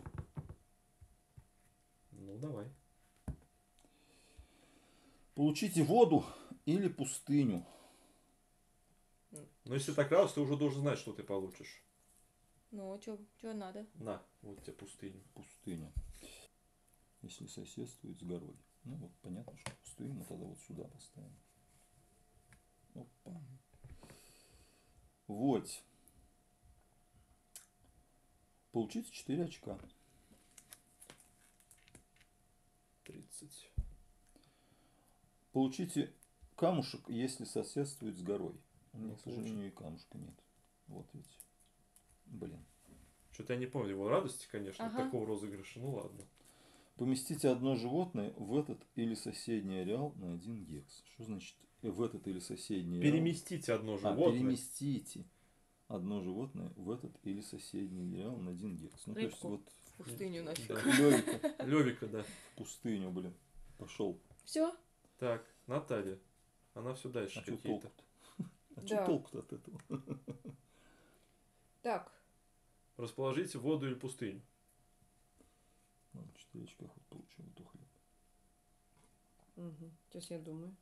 Ну, давай. Получите воду или пустыню. Но если так раз, ты уже должен знать, что ты получишь. Ну, что надо? На, вот тебе пустыня. Пустыня. Если соседствует с горой. Ну, вот понятно, что пустыню мы тогда вот сюда поставим. Опа. Вот. Получите 4 очка. 30. Получите камушек, если соседствует с горой. У меня, Ну, к сожалению, и камушка нет. Вот эти. Блин. Что-то я не помню его радости, конечно, от Ага. такого розыгрыша. Ну ладно. Поместите одно животное в этот или соседний ареал на 1 гекс. Что значит в этот или соседний ареал? Переместите одно животное. Переместите. одно животное в этот или соседний реал на 1 гекс. Ну, то есть Рыбку. вот В пустыню нафиг. Да. Левика Левика, да. в пустыню, блин, пошел. Все? Так, Наталья. Она все А дальше что какие-то. толку-то? А Да. что толку-то от этого? Так, Расположите воду или пустыню. Ладно, 4 очка хоть получу, а то хлеб. сейчас я думаю.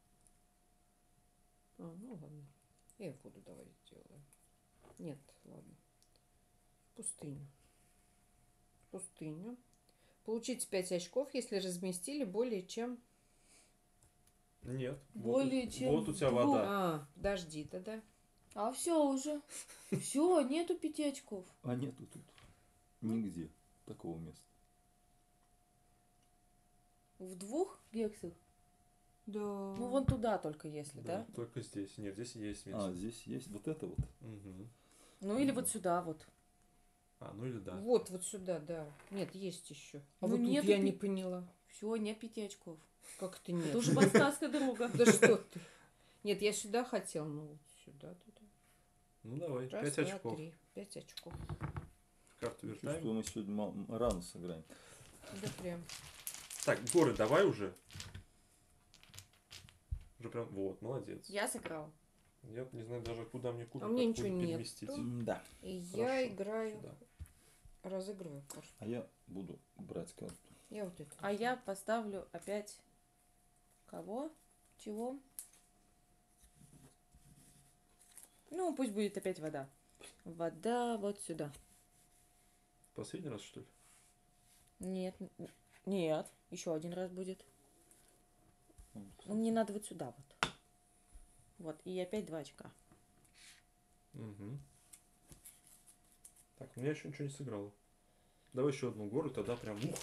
Ну ладно. Я воду давай сделаю. Нет, ладно. Пустыню. Пустыню. Получите 5 очков, если разместили более чем... Нет. Более чем Вот у тебя вдвое. вода. Подожди тогда. А все уже. Все, нету 5 очков. А нету тут нигде такого места. В 2 гексах? Да. Ну, вон туда только если, да? Только здесь. Нет, здесь есть место. А, здесь есть вот это вот. Мгм. Ну, или вот сюда вот. Ну или да. Вот сюда, да. Нет, есть еще. А Ну, вот тут нету я не пи- поняла. Все, нет 5 очков. Как это нет? Это уже подсказка друга. Да что ты? Нет, я сюда хотел, ну вот сюда, туда. Ну давай, Раз, 5 два, очков. 3. 5 очков. Карту Чувствую, вертаем. мы сегодня рано сыграем. Да прям. Так, горы давай уже. Уже прям, вот, молодец. Я сыграл. Я не знаю даже, куда мне кубик мне откуда ничего нет. переместить. Да. И Хорошо, я играю, сюда. разыгрываю карту. А я буду брать карту. Я вот это. А я поставлю опять... Кого? Чего? Ну, пусть будет опять вода. Вода вот сюда. Последний раз, что ли? Нет. Нет. Еще один раз будет. Ну, мне надо вот сюда вот. Вот. И опять 2 очка. Угу. Так, у меня еще ничего не сыграло. Давай еще одну гору, тогда прям ух.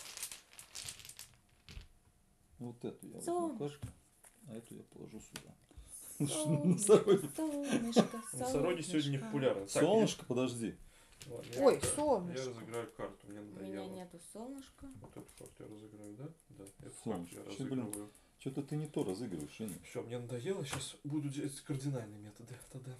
Вот эту я возьму Солнышко. карту, а эту я положу сюда. Солнышко, солнышко, Носороги сегодня не солнышко. популярны. Так, Солнышко, подожди. ладно, Ой, я солнышко. разыграю карту, мне У меня надоело. нету солнышка. Вот эту карту я разыграю, да? Да, эту Солнышко. карту я Чё, блин? разыгрываю. Что-то ты не то разыгрываешь, Женя. Все, мне надоело, сейчас буду делать кардинальные методы тогда.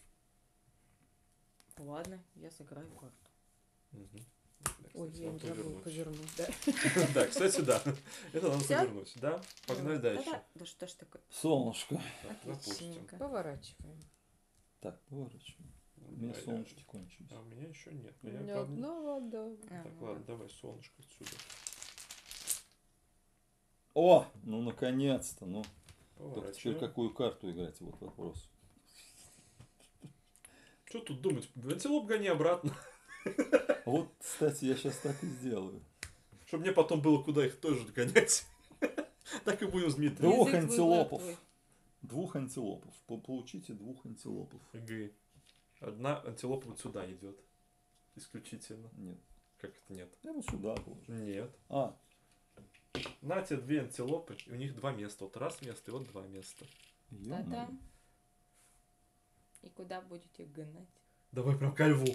Ладно, я сыграю карту. Мгм. Ой, Кстати, я не надо забыла повернуть. повернуть, да. Да, кстати, да. Это надо Всё? повернуть. Да, погнали дальше. Да-да. Да что ж такое? Солнышко. Так, запустим. Отличненько. Поворачиваем. Так, поворачиваем. У меня Да, солнышки кончились. А у меня еще нет. У Я, меня правда, одна вода. Так, Ага. ладно, давай солнышко отсюда. О, ну наконец-то, ну. Только теперь Поворачиваем. какую карту играть, вот вопрос. Что тут думать? Антилоп гони обратно. Вот, кстати, я сейчас так и сделаю. Чтобы мне потом было куда их тоже гонять. Так и будем с Дмитрием. Двух Язык антилопов. выбрал Двух антилопов. Получите 2 антилопов. Г. Одна антилопа вот сюда идет. Исключительно. Нет. Как это нет? Я вот сюда положу. Нет. А, На тебе 2 антилопы, и у них 2 места. Вот раз место, и вот 2 места. ё-моё. Та-та. И куда будете гнать? Давай прям ко льву.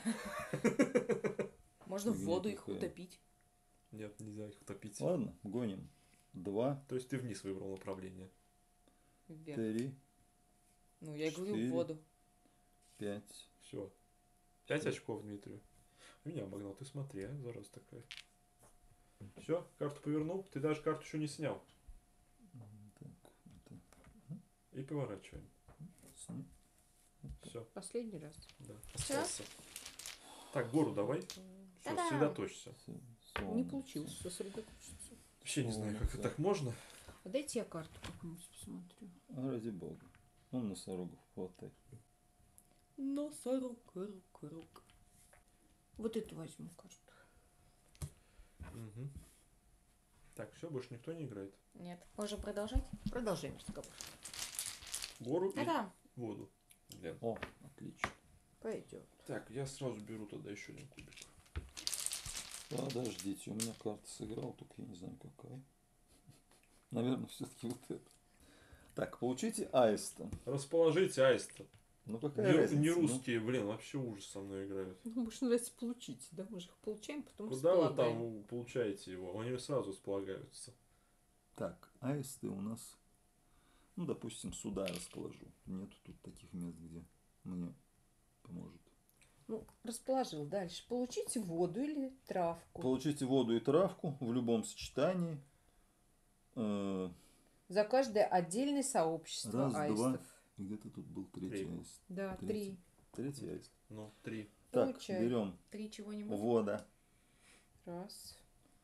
Можно в Фигня воду их какая. утопить. Нет, нельзя их утопить. Ладно, гоним. 2, То есть ты вниз выбрал направление. Вверх. 3, Ну, я и говорю в 4. воду. 5. Все. 5 очков Дмитрию. Меня обогнал, ты смотри, а, зараза такая. Все, карту повернул, ты даже карту еще не снял. Так, это И поворачиваем. сни- Все, Последний раз. да, Всё? остался. Так, гору давай. Все, Та-дам! сосредоточься. Не солнышко. получилось сосредоточиться. Вообще не знаю, как это так можно. А дайте я карту какую-нибудь посмотрю. А, ради бога. Ну, носорогов хватай. Носорог, круг. Вот эту возьму карту. Мгм. Так, все, больше никто не играет. Нет. Можем продолжать? Продолжаем разговор. Гору и Да-да. воду. Блин. О, отлично. Пойдет. Так, я сразу беру тогда еще один кубик. Подождите, у меня карта сыграла, только я не знаю какая. Наверное, все-таки вот это. Так, получите аиста. Расположите аиста. Ну какая разница? Не Ну, русские, блин, вообще ужас со мной играют. Ну, может, нравится получить, да? Мы же их получаем, потом Куда вы располагаем. там получаете его? Они сразу располагаются. Так, аисты у нас, ну, допустим, сюда расположу. Нету тут таких мест, где мне поможет. Ну, расположил. Дальше. Получите воду или травку. Получите воду и травку в любом сочетании. За каждое отдельное сообщество Раз, два. аистов. Где-то тут был третий Три. аист. Да, Третий. 3. Третий аист. Ну, 3. Так, Получай. берем 3 чего-нибудь. вода, Раз.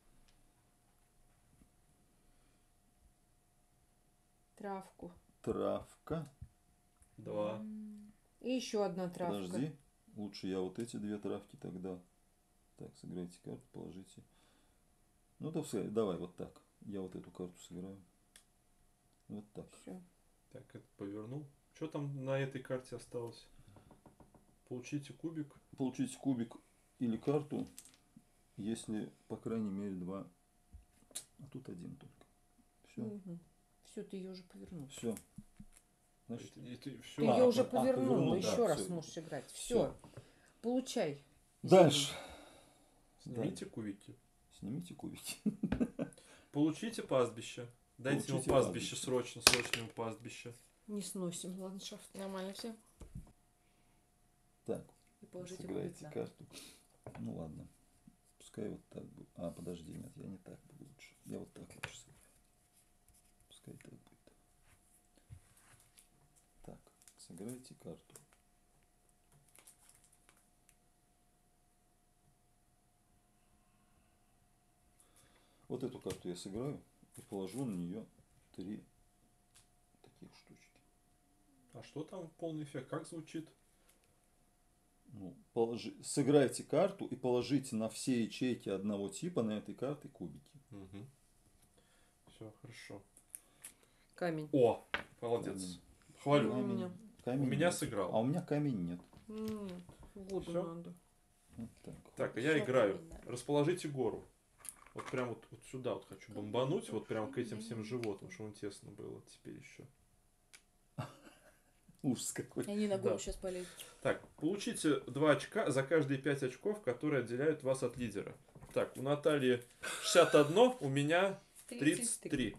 Травку. травка. 2. И еще одна травка. Подожди. Лучше я вот эти две травки тогда. Так, сыграйте карту, положите. Ну, да, давай вот так. Я вот эту карту сыграю. Вот так. Все. Так, это повернул. Что там на этой карте осталось? Получите кубик. Получите кубик или карту, если, по крайней мере, два. А тут один только. Все. Угу. Все, ты ее уже повернул. Все. Значит, Ты Все. ее уже повернул, повернул, да, еще раз всё. можешь играть. Всё. Все. Получай. дальше. Снимите кубики. Снимите кубики. Получите пастбище. Дайте ему Получите пастбище, пастбище. срочно ему пастбище. Не сносим ландшафт. Нормально все. Так, И положите сыграйте кубик, да. карту. Ну ладно. Пускай вот так будет. А, подожди, нет, я не так буду лучше. Я вот так лучше сыграю. Пускай так будет. Так, сыграйте карту. Вот эту карту я сыграю и положу на нее 3 таких штучки. А что там полный эффект? Как звучит? Ну, сыграйте карту и положите на все ячейки одного типа на этой карте кубики. Угу. Все, хорошо. Камень. О, молодец. Камень. Хвалю. У меня. Камень У меня нет. сыграл. А у меня камень нет. Нет, воду Всё? надо. Вот так. Так, а я Всё играю. правильно. Расположите гору. Вот прям вот сюда вот хочу бомбануть, вот прям к этим всем животным, чтобы тесно было теперь еще. Ужас какой. Они на Да. голову сейчас полезут. Так, получите 2 очка за каждые 5 очков, которые отделяют вас от лидера. Так, у Натальи 61, у меня 33.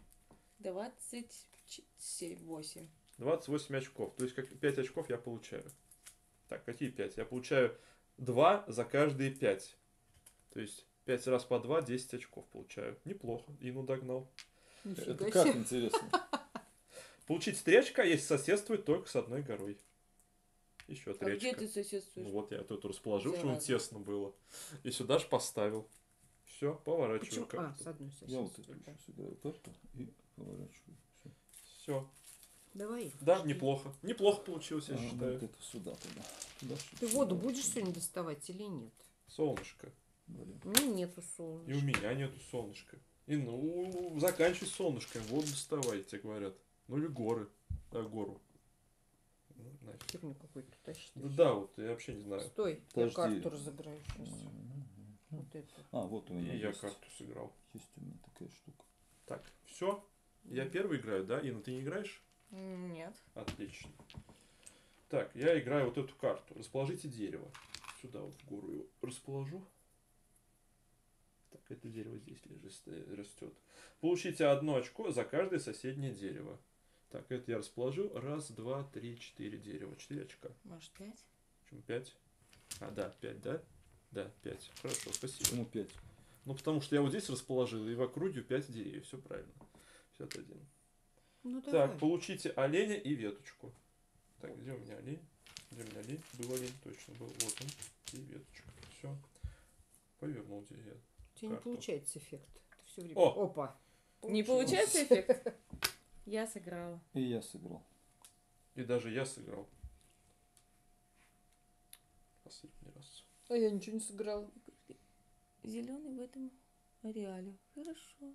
28. 28 очков. То есть как 5 очков я получаю. Так, какие 5? Я получаю 2 за каждые 5. То есть 5 раз по 2, 10 очков получаю. Неплохо. Ину догнал. Нифига Это как себе. интересно. Получите 3 очка, если соседствует только с одной горой. Еще 3 А где очка. ты соседствуешь? Ну вот я тут расположил, чтобы Зараза. тесно было. И сюда же поставил. Все, поворачиваю Почему? А, карту. с одной Я вот соседствует, эту да. еще сыграю карту и поворачиваю. Всё. Все. Давай. Да, жди. неплохо. Неплохо получилось, я А, считаю. вот это сюда туда. Туда, Ты сюда. воду будешь сегодня доставать или нет? Солнышко. Блин. У меня нету И солнышка. у меня нету солнышка. И ну, заканчивай солнышком, воду доставай, тебе говорят. Ну или горы. Да, гору. Ну, нафиг. Херню какую-то тащишь. Да, да, вот я вообще не знаю. Стой, я Подожди. карту разыграю сейчас. Вот эту. А, вот у меня И я есть. карту сыграл. Есть у меня такая штука. Так, все. Я первый играю, да? Инна, ты не играешь? Нет. Отлично. Так, я играю вот эту карту. Расположите дерево. Сюда вот в гору его расположу. Так, это дерево здесь растет. Получите 1 очко за каждое соседнее дерево. Так, это я расположу. 1, 2, 3, 4 дерева. 4 очка. Может, 5? Почему 5? А, да, 5, да? Да, 5. Хорошо, спасибо. Почему 5? Ну, потому что я вот здесь расположил, и в округе 5 деревьев. Все правильно. 51. Ну давай. Так, получите оленя и веточку. Так, где у меня олень? Где у меня олень? Был олень, точно был. Вот он. И веточка. Все. Повернул где я. У тебя не карту. получается эффект. Ты все время. О! Опа. Не Получилось. получается эффект? Я сыграла. И я сыграл. И даже я сыграл. Последний раз. А я ничего не сыграла. Зеленый в этом ареале. Хорошо.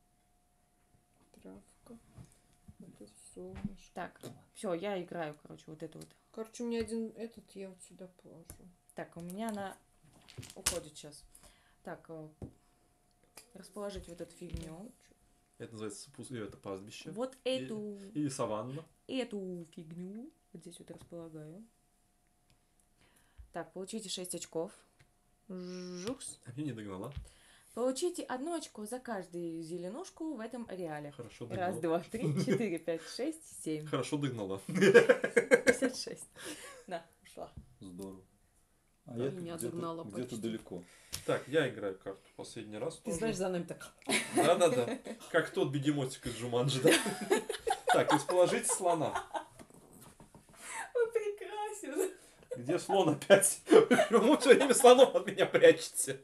Травка. Это солнышко. Так, все, я играю, короче, вот эту вот. Короче, у меня один этот я вот сюда положу. Так, у меня она уходит сейчас. Так, расположить вот эту фигню. Это называется это пастбище. Вот эту, Или саванна. эту фигню. Вот здесь вот располагаю. Так, получите 6 очков. Жукс. А меня не догнала. Получите 1 очко за каждую зеленушку в этом ареале. Хорошо догнала. Раз, два, три, 4, 5, 6, 7. Хорошо догнала. 56. На, ушла. Здорово. А я Меня где-то догнала почти. далеко. Так, я играю карту последний раз. Ты тоже. знаешь, за нами так. Да-да-да. Как тот бегемотик из Джуманджи, да? Так, расположите слона. Ой, прекрасен. Где слон опять? Почему все время слонов от меня прячете?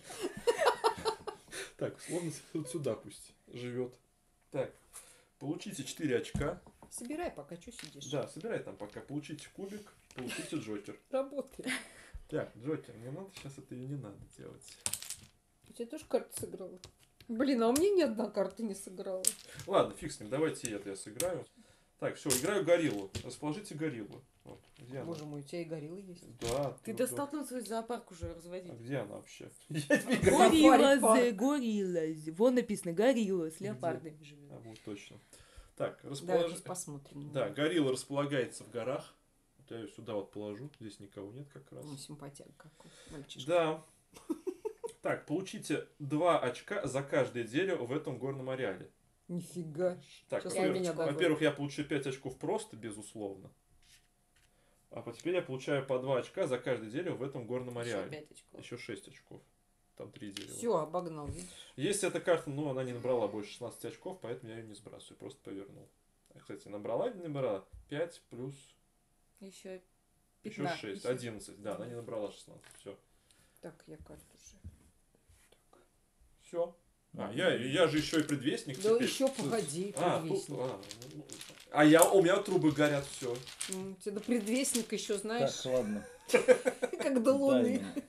Так, слон вот сюда пусть живет. Так, получите 4 очка. Собирай, пока что сидишь. Да, собирай там пока. Получите кубик, получите джокер. Работай. Так, джокер, мне надо сейчас это и не надо делать. У тебя тоже карта сыграла? Блин, а у меня ни одна карта не сыграла. Ладно, фиг с ним, давайте это я сыграю. Так, все, играю гориллу. Расположите гориллу. Вот, где она? Боже мой, у тебя и гориллы есть. Да. Ты тут, достал там свой зоопарк уже да. разводить. А где она вообще? Я тебе говорю. Гориллаз, гориллаз. Вон написано горилла с леопардами А, живет. вот точно. Так, Да, расположи... сейчас посмотрим. Да, горилла располагается в горах. Вот я ее сюда вот положу. Здесь никого нет как раз. Ну, симпатяга какой, мальчишка. Да. Так, получите 2 очка за каждое дерево в этом горном ареале. Нифига. Так, Сейчас во-первых, меня догонят. во-первых, я получу 5 очков просто, безусловно. А теперь я получаю по 2 очка за каждое дерево в этом горном Еще ареале. 5 очков. Еще 6 очков. Там 3 дерева. Все, обогнал, видишь? Есть эта карта, но она не набрала больше 16 очков, поэтому я ее не сбрасываю, просто повернул. Кстати, набрала или не набрала? 5 плюс Еще еще 15. 6, 11. Да, она не набрала 16. Все. Так, я карту уже. Все. А, я же еще и предвестник Да теперь. еще погоди, предвестник. У меня трубы горят, все. У тебя до предвестника еще, знаешь, Так, ладно. как до Дай луны. мне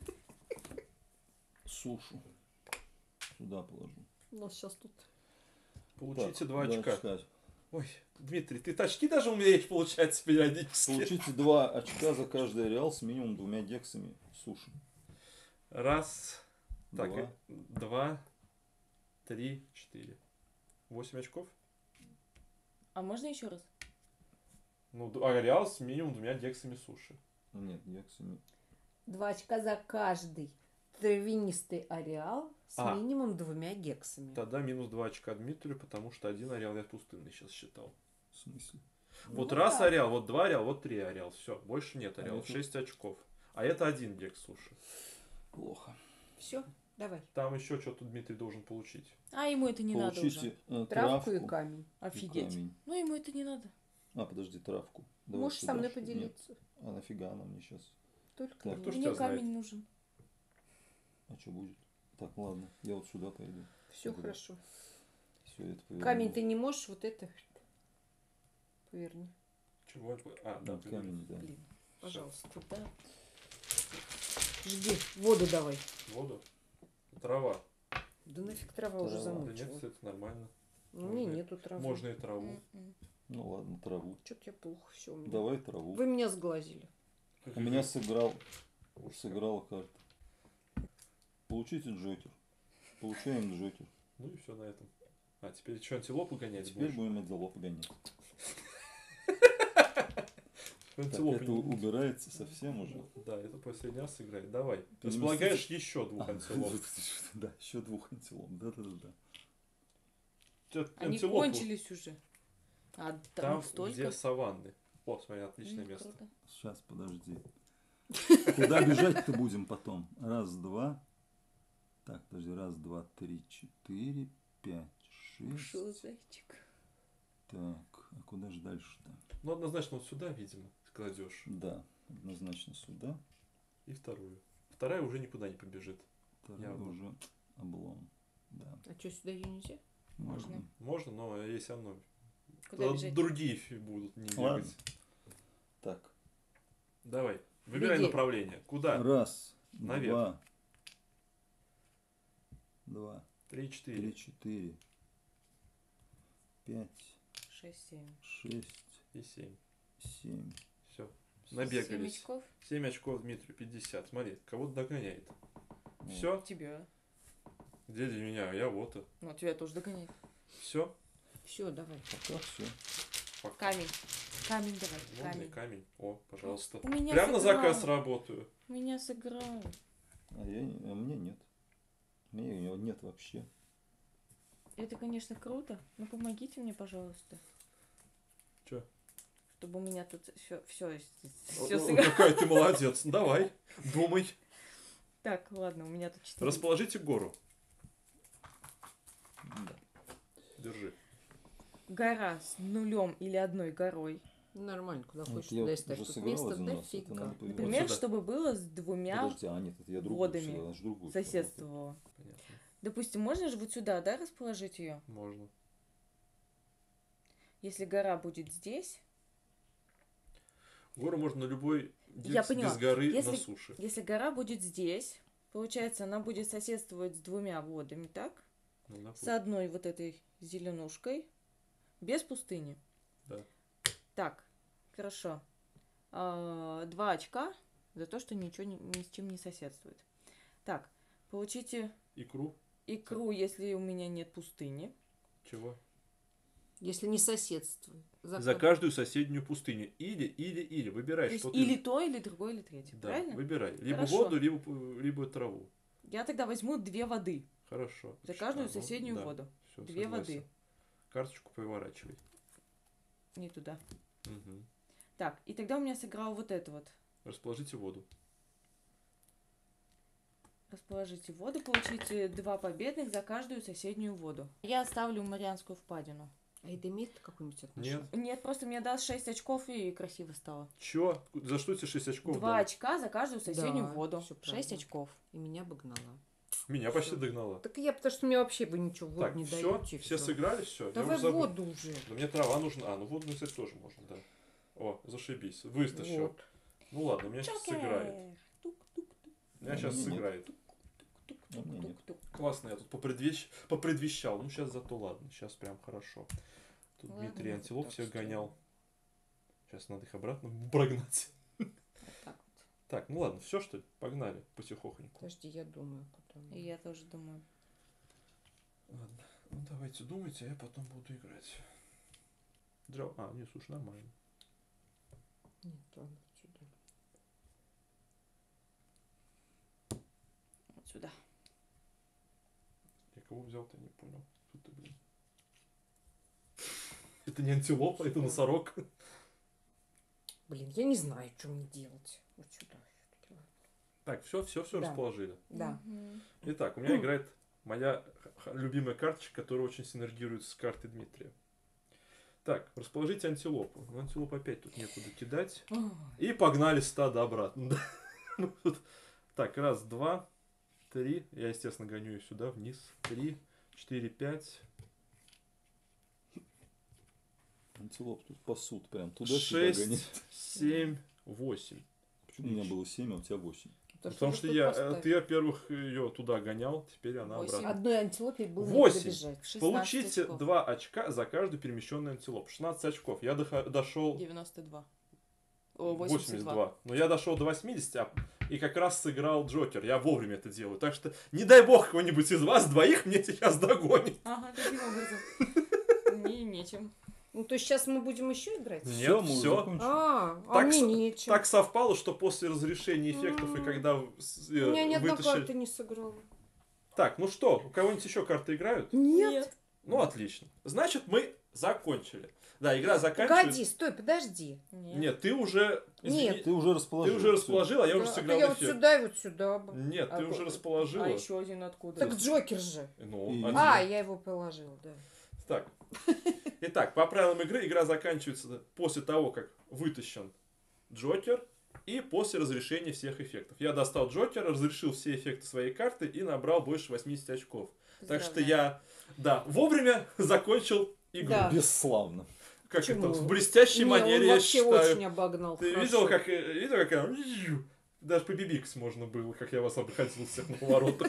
сушу. Сюда положу. У нас сейчас тут... Получите Так, 2 да, очка. читать. Ой, Дмитрий, ты очки даже умеешь получать периодически. Получите 2 очка за каждый ареал с минимум 2 гексами суши. Раз, так, 2. 2, 3, 4. 8 очков? А можно еще раз? Ну, ареал с минимум 2 гексами суши. Нет, гексами. 2 очка за каждый травянистый ареал с А. минимум 2 гексами. Тогда минус 2 очка Дмитрию, потому что один ареал я пустынный сейчас считал. В смысле? Вот Ну раз да. ареал, вот 2 ареал, вот 3 ареал. Все, больше нет А ареалов. это- 6 очков. А это 1 гекс суши. Плохо. Все, давай. Там еще что-то Дмитрий должен получить. А ему это не надо уже. Получите Травку травку и камень. и Офигеть. камень. Ну ему это не надо. А, подожди, травку. Давай Можешь сюда, со мной что ли? поделиться. Нет. А нафига она мне сейчас? Только Так, мне. кто ж Мне тебя знает? камень нужен. А что будет? Так, ладно, я вот сюда пойду. Все Добро. хорошо. Все это поверну. Камень ты не можешь, вот это поверни. Чего? А, да, Да, камень, да. Блин, пожалуйста. Куда? Жди, воду давай. Воду. Трава. Да нафиг трава уже Трава. Да нет, замучила. это нормально. Ну, мне можно- нету травы. Можно и траву. М-м. Ну ладно, траву. Что-то я плохо все у меня. Давай траву. Вы меня сглазили. У меня сыграла карта. Получите джокер. Получаем джокер. Ну и все на этом. А, теперь что, антилопу гонять Теперь будешь? будем антилопу гонять. Так, Антилопу это не- убирается совсем уже. Да, это последний раз сыграть. Давай. Переместите. Располагаешь еще 2 антилоп. Да, еще 2 антилоп. Да. Они Антилопу кончились уже. А там там, их столько. где саванны. О, смотри, отличное М, место. круто. Сейчас, подожди. Куда бежать-то будем потом? Раз, два. Так, подожди. Раз, два, три, 4, 5, Ушел 6. зайчик. Так, а куда же дальше-то? Ну, однозначно вот сюда, видимо, кладешь. Да, однозначно сюда. И вторую. Вторая уже никуда не побежит. Второй Явно. уже облом. Да. А что, сюда ее нельзя? Можно. Можно, но есть оно. Куда Туда бежать? другие будут не Ладно. бегать. Так. Давай. Выбирай Беги. направление. Куда? Раз, Наверх. два, 3, 4. 3, 4, 5, 6, 7. 6, И 7. 7. Все. 7 Набегались. очков. 7 очков Дмитрию, 50. Смотри, кого-то догоняет. Вот. Все. Тебя. Где для меня? Я вот. Ну, тебя тоже догоняет. Все. Все, давай. Пока все. Камень. Камень давай. Вон Камень. камень. О, пожалуйста. У меня Прям на сыграл. заказ работаю. У меня сыграл. А мне нет. Мне его нет вообще. Это, конечно, круто, но помогите мне, пожалуйста. Чё? чтобы у меня тут все Какая ты молодец. Давай, думай. Так, ладно, у меня тут 4. Расположите гору. Да. Держи. Гора с нулем или одной горой. Нормально, куда Вот хочешь, я туда и вот ставь. уже Тут сыграл места один раз, это дофига. надо поиграть. Например, сюда. чтобы было с 2 Подожди, а нет, это я другую водами сыграл, она же другую. соседствовало. Понятно. Допустим, можно же вот сюда, да, расположить ее? Можно. Если гора будет здесь, Гору можно на любой Я гекс поняла. без горы Если- на суше. если гора будет здесь, получается, она будет соседствовать с 2 водами, так? Ну, С допустим. одной вот этой зеленушкой, без пустыни. Да. Так, хорошо. 2 очка за то, что ничего ни с чем не соседствует. Так, получите Икру. икру, если у меня нет пустыни. Чего? Если не соседствует. За каждую соседнюю пустыню. Или. Выбирай, То что есть ты... или то, или другое, или третье. Да, Правильно? выбирай. Либо Хорошо. воду, либо траву. Я тогда возьму 2 воды. Хорошо. За каждую Ну, соседнюю да, воду. всё, 2 согласен. воды. Карточку поворачивай. Не туда. Мгм. Так, и тогда у меня сыграл вот это вот. Расположите воду. Расположите воду, получите 2 победных за каждую соседнюю воду. Я ставлю Марианскую впадину. А это имеет какое-нибудь отношение? Нет. Нет, просто мне даст 6 очков и красиво стало. Чё? За что тебе 6 очков 2 дал? очка за каждую соседнюю Да, воду. всё 6 правильно. очков. И меня обогнала. Меня почти Всё. догнала. Так я, потому что мне вообще бы ничего в воду Так, не все, даете. все сыграли, все. Давай воду уже. Да мне трава нужна. А, ну воду, кстати, тоже можно, да. О, зашибись. Выстащил. Вот. Ну ладно, у меня сейчас сыграет. Тук-тук-тук. У меня сейчас Нет. сыграет. А у меня нет. Тук-тук-тук. Классно, я тут попредвещал. Ну сейчас зато ладно, сейчас прям хорошо. Тут Ладно, Дмитрий вот антилоп так всех сделаем. гонял. Сейчас надо их обратно прогнать. Вот так вот. Так, ну ладно, все что ли? Погнали потихохоньку. Подожди, я думаю, куда. И я тоже думаю. Ладно, ну давайте думайте, а я потом буду играть. А, нет, слушай, нормально. Нет, ладно, сюда. Вот сюда. Я кого взял-то, не понял. Что ты, блин? Это не антилопа, это носорог. Блин, я не знаю, что мне делать. Вот сюда. всё-таки. Так, все Да. расположили. Да. Мгм. Итак, у меня играет моя любимая карточка, которая очень синергирует с картой Дмитрия. Так, расположите антилопу. Ну, антилопу опять тут некуда кидать. Ой, И погнали стадо обратно. Да. Ну, вот. Так, раз, два, три. Я, естественно, гоню ее сюда, вниз. 3, 4, 5, Антилоп тут пасут прям туда-сюда 6, гонит. 7, 8. Почему у меня было 7, а у тебя 8? Потому же что тут я, поставь. ты, во-первых, ее туда гонял, теперь она 8. обратно. Одной антилопе было 8. некуда бежать. 16 Получите очков. 2 очка за каждую перемещенную антилопу. 16 очков. Я дошел 92. О, 82. 82. Но я дошел до 80, и как раз сыграл Джокер. Я вовремя это делаю. Так что, не дай бог, кого-нибудь из вас двоих мне сейчас догонит. Ага, таким образом. Мне нечем. Ну, то есть сейчас мы будем еще играть? Нет, Всё, мы уже всё. закончили. А Так мне с- нечем. Так совпало, что после разрешения эффектов и когда У меня ни одна вытащили... карта не сыграла. Так, ну что, у кого-нибудь еще карты играют? Нет. Ну, отлично. Значит, мы закончили. Да, игра заканчивается. Погоди, стой, подожди. Нет, ты уже... Нет. Ты уже расположил. Ты уже расположил, а я уже Да, сыграл я вот эффект. сюда и вот сюда. бы. Нет, ты А уже как- расположила. А еще один откуда? Так Джокер же. Ну, И- один. А, я его положил, да. Так. Итак, по правилам игры игра заканчивается после того, как вытащен Джокер и после разрешения всех эффектов. Я достал Джокера, разрешил все эффекты своей карты и набрал больше 80 очков. Так что я, да, вовремя закончил игру. Да. Бесславно. Как Почему? это, в блестящей Не, манере, он я вообще считаю. очень обогнал. Ты хорошо. видел, как она... Даже побибикать можно было, как я вас обходил всех на поворотах.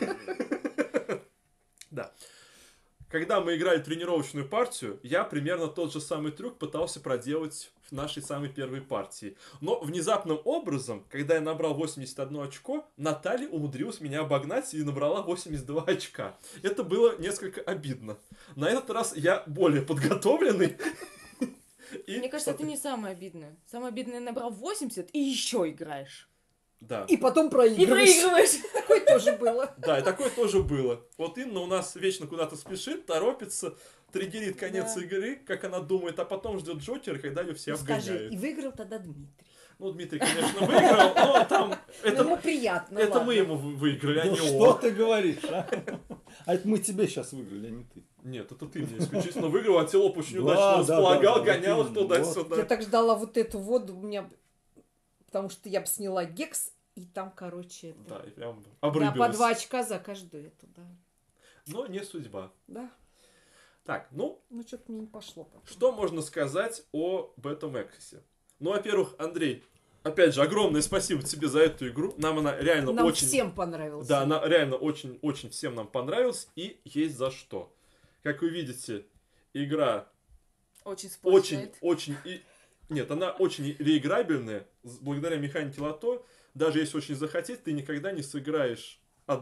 Да. Когда мы играли тренировочную партию, я примерно тот же самый трюк пытался проделать в нашей самой первой партии. Но внезапным образом, когда я набрал 81 очко, Наталья умудрилась меня обогнать и набрала 82 очка. Это было несколько обидно. На этот раз я более подготовленный. И Мне кажется, это не самое обидное. Самое обидное, набрал 80 и еще играешь. Да. И потом И проигрываешь. проигрываешь. Такое тоже было. Да, и такое тоже было. Вот Инна у нас вечно куда-то спешит, торопится, триггерит конец Да. игры, как она думает, а потом ждет Джокера, когда ее все Ну, скажи, обгоняют. и выиграл тогда Дмитрий. Ну, Дмитрий, конечно, выиграл, но там Ну, это, ему приятно, это ладно. мы ему выиграли, а Ну не что он. ты говоришь, а? А это мы тебе сейчас выиграли, а не ты. Нет, это ты мне исключительно выиграл, антилоп очень Да, удачно да, располагал, да, гонял вот их именно, туда-сюда. Я так ждала вот эту воду, у меня... Потому что я бы сняла гекс, и там, короче, это... Да, и прям Да, по обрыбилась. 2 очка за каждую эту, да. Но не судьба. Да, Так, ну, ну что-то мне не пошло потом. что можно сказать об этом Эксисе? Ну, во-первых, Андрей, опять же, огромное спасибо тебе за эту игру. Нам она реально Нам очень... всем понравилось. Да, она реально очень всем нам понравилась, и есть за что. Как вы видите, игра Очень сплошает. Нет, она очень реиграбельная, благодаря механике лото. Даже если очень захотеть, ты никогда не сыграешь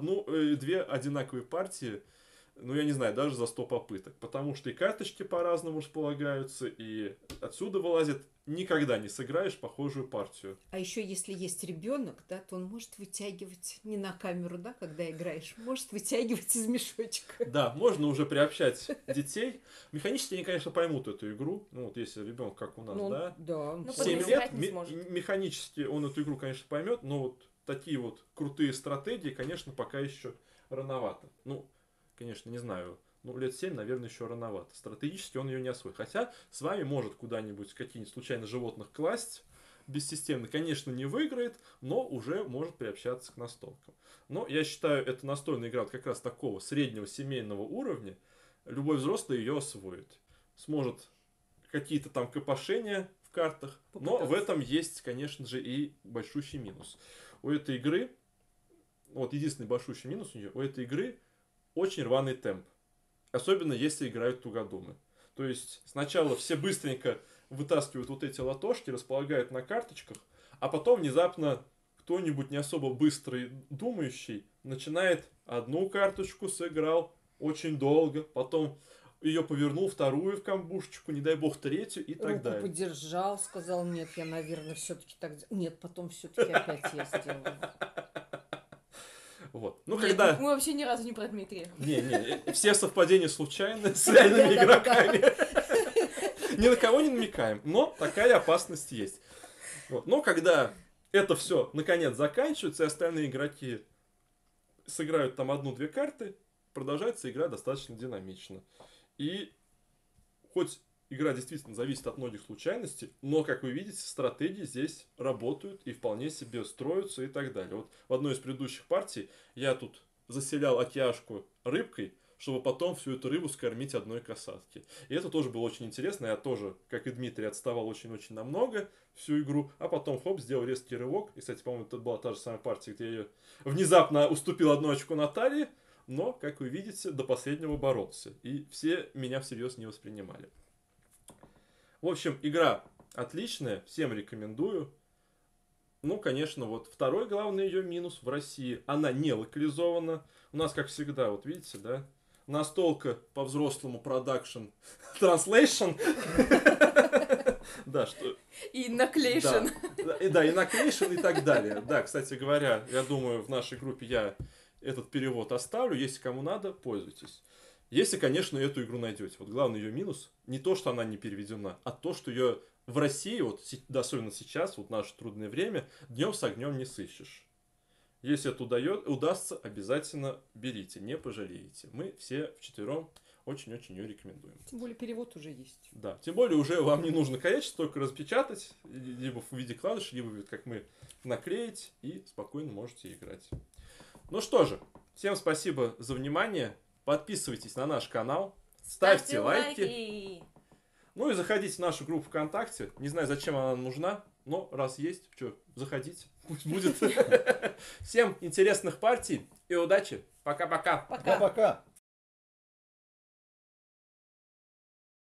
две одинаковые партии, ну, я не знаю, даже за 100 попыток. Потому что и карточки по-разному располагаются, и отсюда вылазит. Никогда не сыграешь похожую партию. А еще если есть ребенок, да, то он может вытягивать не на камеру, да, когда играешь, может вытягивать из мешочка. Да, можно уже приобщать детей. Механически они, конечно, поймут эту игру. Ну, вот если ребенок, как у нас, Ну, да. да. Ну, В под 7 играть лет не сможет. механически он эту игру, конечно, поймет, но вот такие вот крутые стратегии, конечно, пока еще рановато. Ну, конечно, не знаю. Ну, лет 7, наверное, еще рановато. Стратегически он ее не освоит. Хотя с вами может куда-нибудь какие-нибудь случайно животных класть бессистемно. Конечно, не выиграет, но уже может приобщаться к настолкам. Но я считаю, это настольная игра вот как раз такого среднего семейного уровня. Любой взрослый ее освоит. Сможет какие-то там копошения в картах. Но в этом есть, конечно же, и большущий минус. У этой игры, вот единственный большущий минус у нее, у этой игры очень рваный темп. Особенно если играют тугодумы. То есть сначала все быстренько вытаскивают вот эти латошки, располагают на карточках, а потом внезапно кто-нибудь не особо быстрый думающий начинает одну карточку сыграл очень долго, потом ее повернул, вторую в камбушечку, не дай бог третью и так Руку далее. подержал, сказал, нет, я, наверное, все-таки так... Нет, потом все-таки опять я сделаю. Вот. Ну, Нет, когда... мы вообще ни разу не про Дмитрия. Не, все совпадения случайны с реальными игроками. Ни на кого не намекаем, но такая опасность есть. Вот. Но когда это все наконец заканчивается, и остальные игроки сыграют там 1-2 карты, продолжается игра достаточно динамично. И хоть игра действительно зависит от многих случайностей, но, как вы видите, стратегии здесь работают и вполне себе строятся и так далее. Вот в одной из предыдущих партий я тут заселял океашку рыбкой, чтобы потом всю эту рыбу скормить одной касатке. И это тоже было очень интересно. Я тоже, как и Дмитрий, отставал очень-очень намного всю игру, а потом, хоп, сделал резкий рывок. И, кстати, по-моему, это была та же самая партия, где я внезапно уступил 1 очко Наталье, но, как вы видите, до последнего боролся. И все меня всерьез не воспринимали. В общем, игра отличная, всем рекомендую. Ну, конечно, вот второй главный ее минус в России. Она не локализована. У нас, как всегда, вот видите, да? Настолка по-взрослому продакшн транслейшн. Да, что... И наклейшн. Да, и наклейшн и так далее. Да, кстати говоря, я думаю, в нашей группе я этот перевод оставлю. Если кому надо, пользуйтесь. Если, конечно, эту игру найдете. Вот главный ее минус не то, что она не переведена, а то, что ее в России, вот да, особенно сейчас, вот в наше трудное время, днем с огнем не сыщешь. Если это удастся, обязательно берите, не пожалеете. Мы все вчетвером очень-очень ее рекомендуем. Тем более перевод уже есть. Да, тем более уже вам не нужно количество, только распечатать, либо в виде клавиш, либо как мы наклеить, и спокойно можете играть. Ну что же, всем спасибо за внимание. Подписывайтесь на наш канал, ставьте лайки. Ну и заходите в нашу группу ВКонтакте. Не знаю, зачем она нужна, но раз есть, что, заходите, пусть будет. Всем интересных партий и удачи. Пока-пока. Пока. Пока-пока.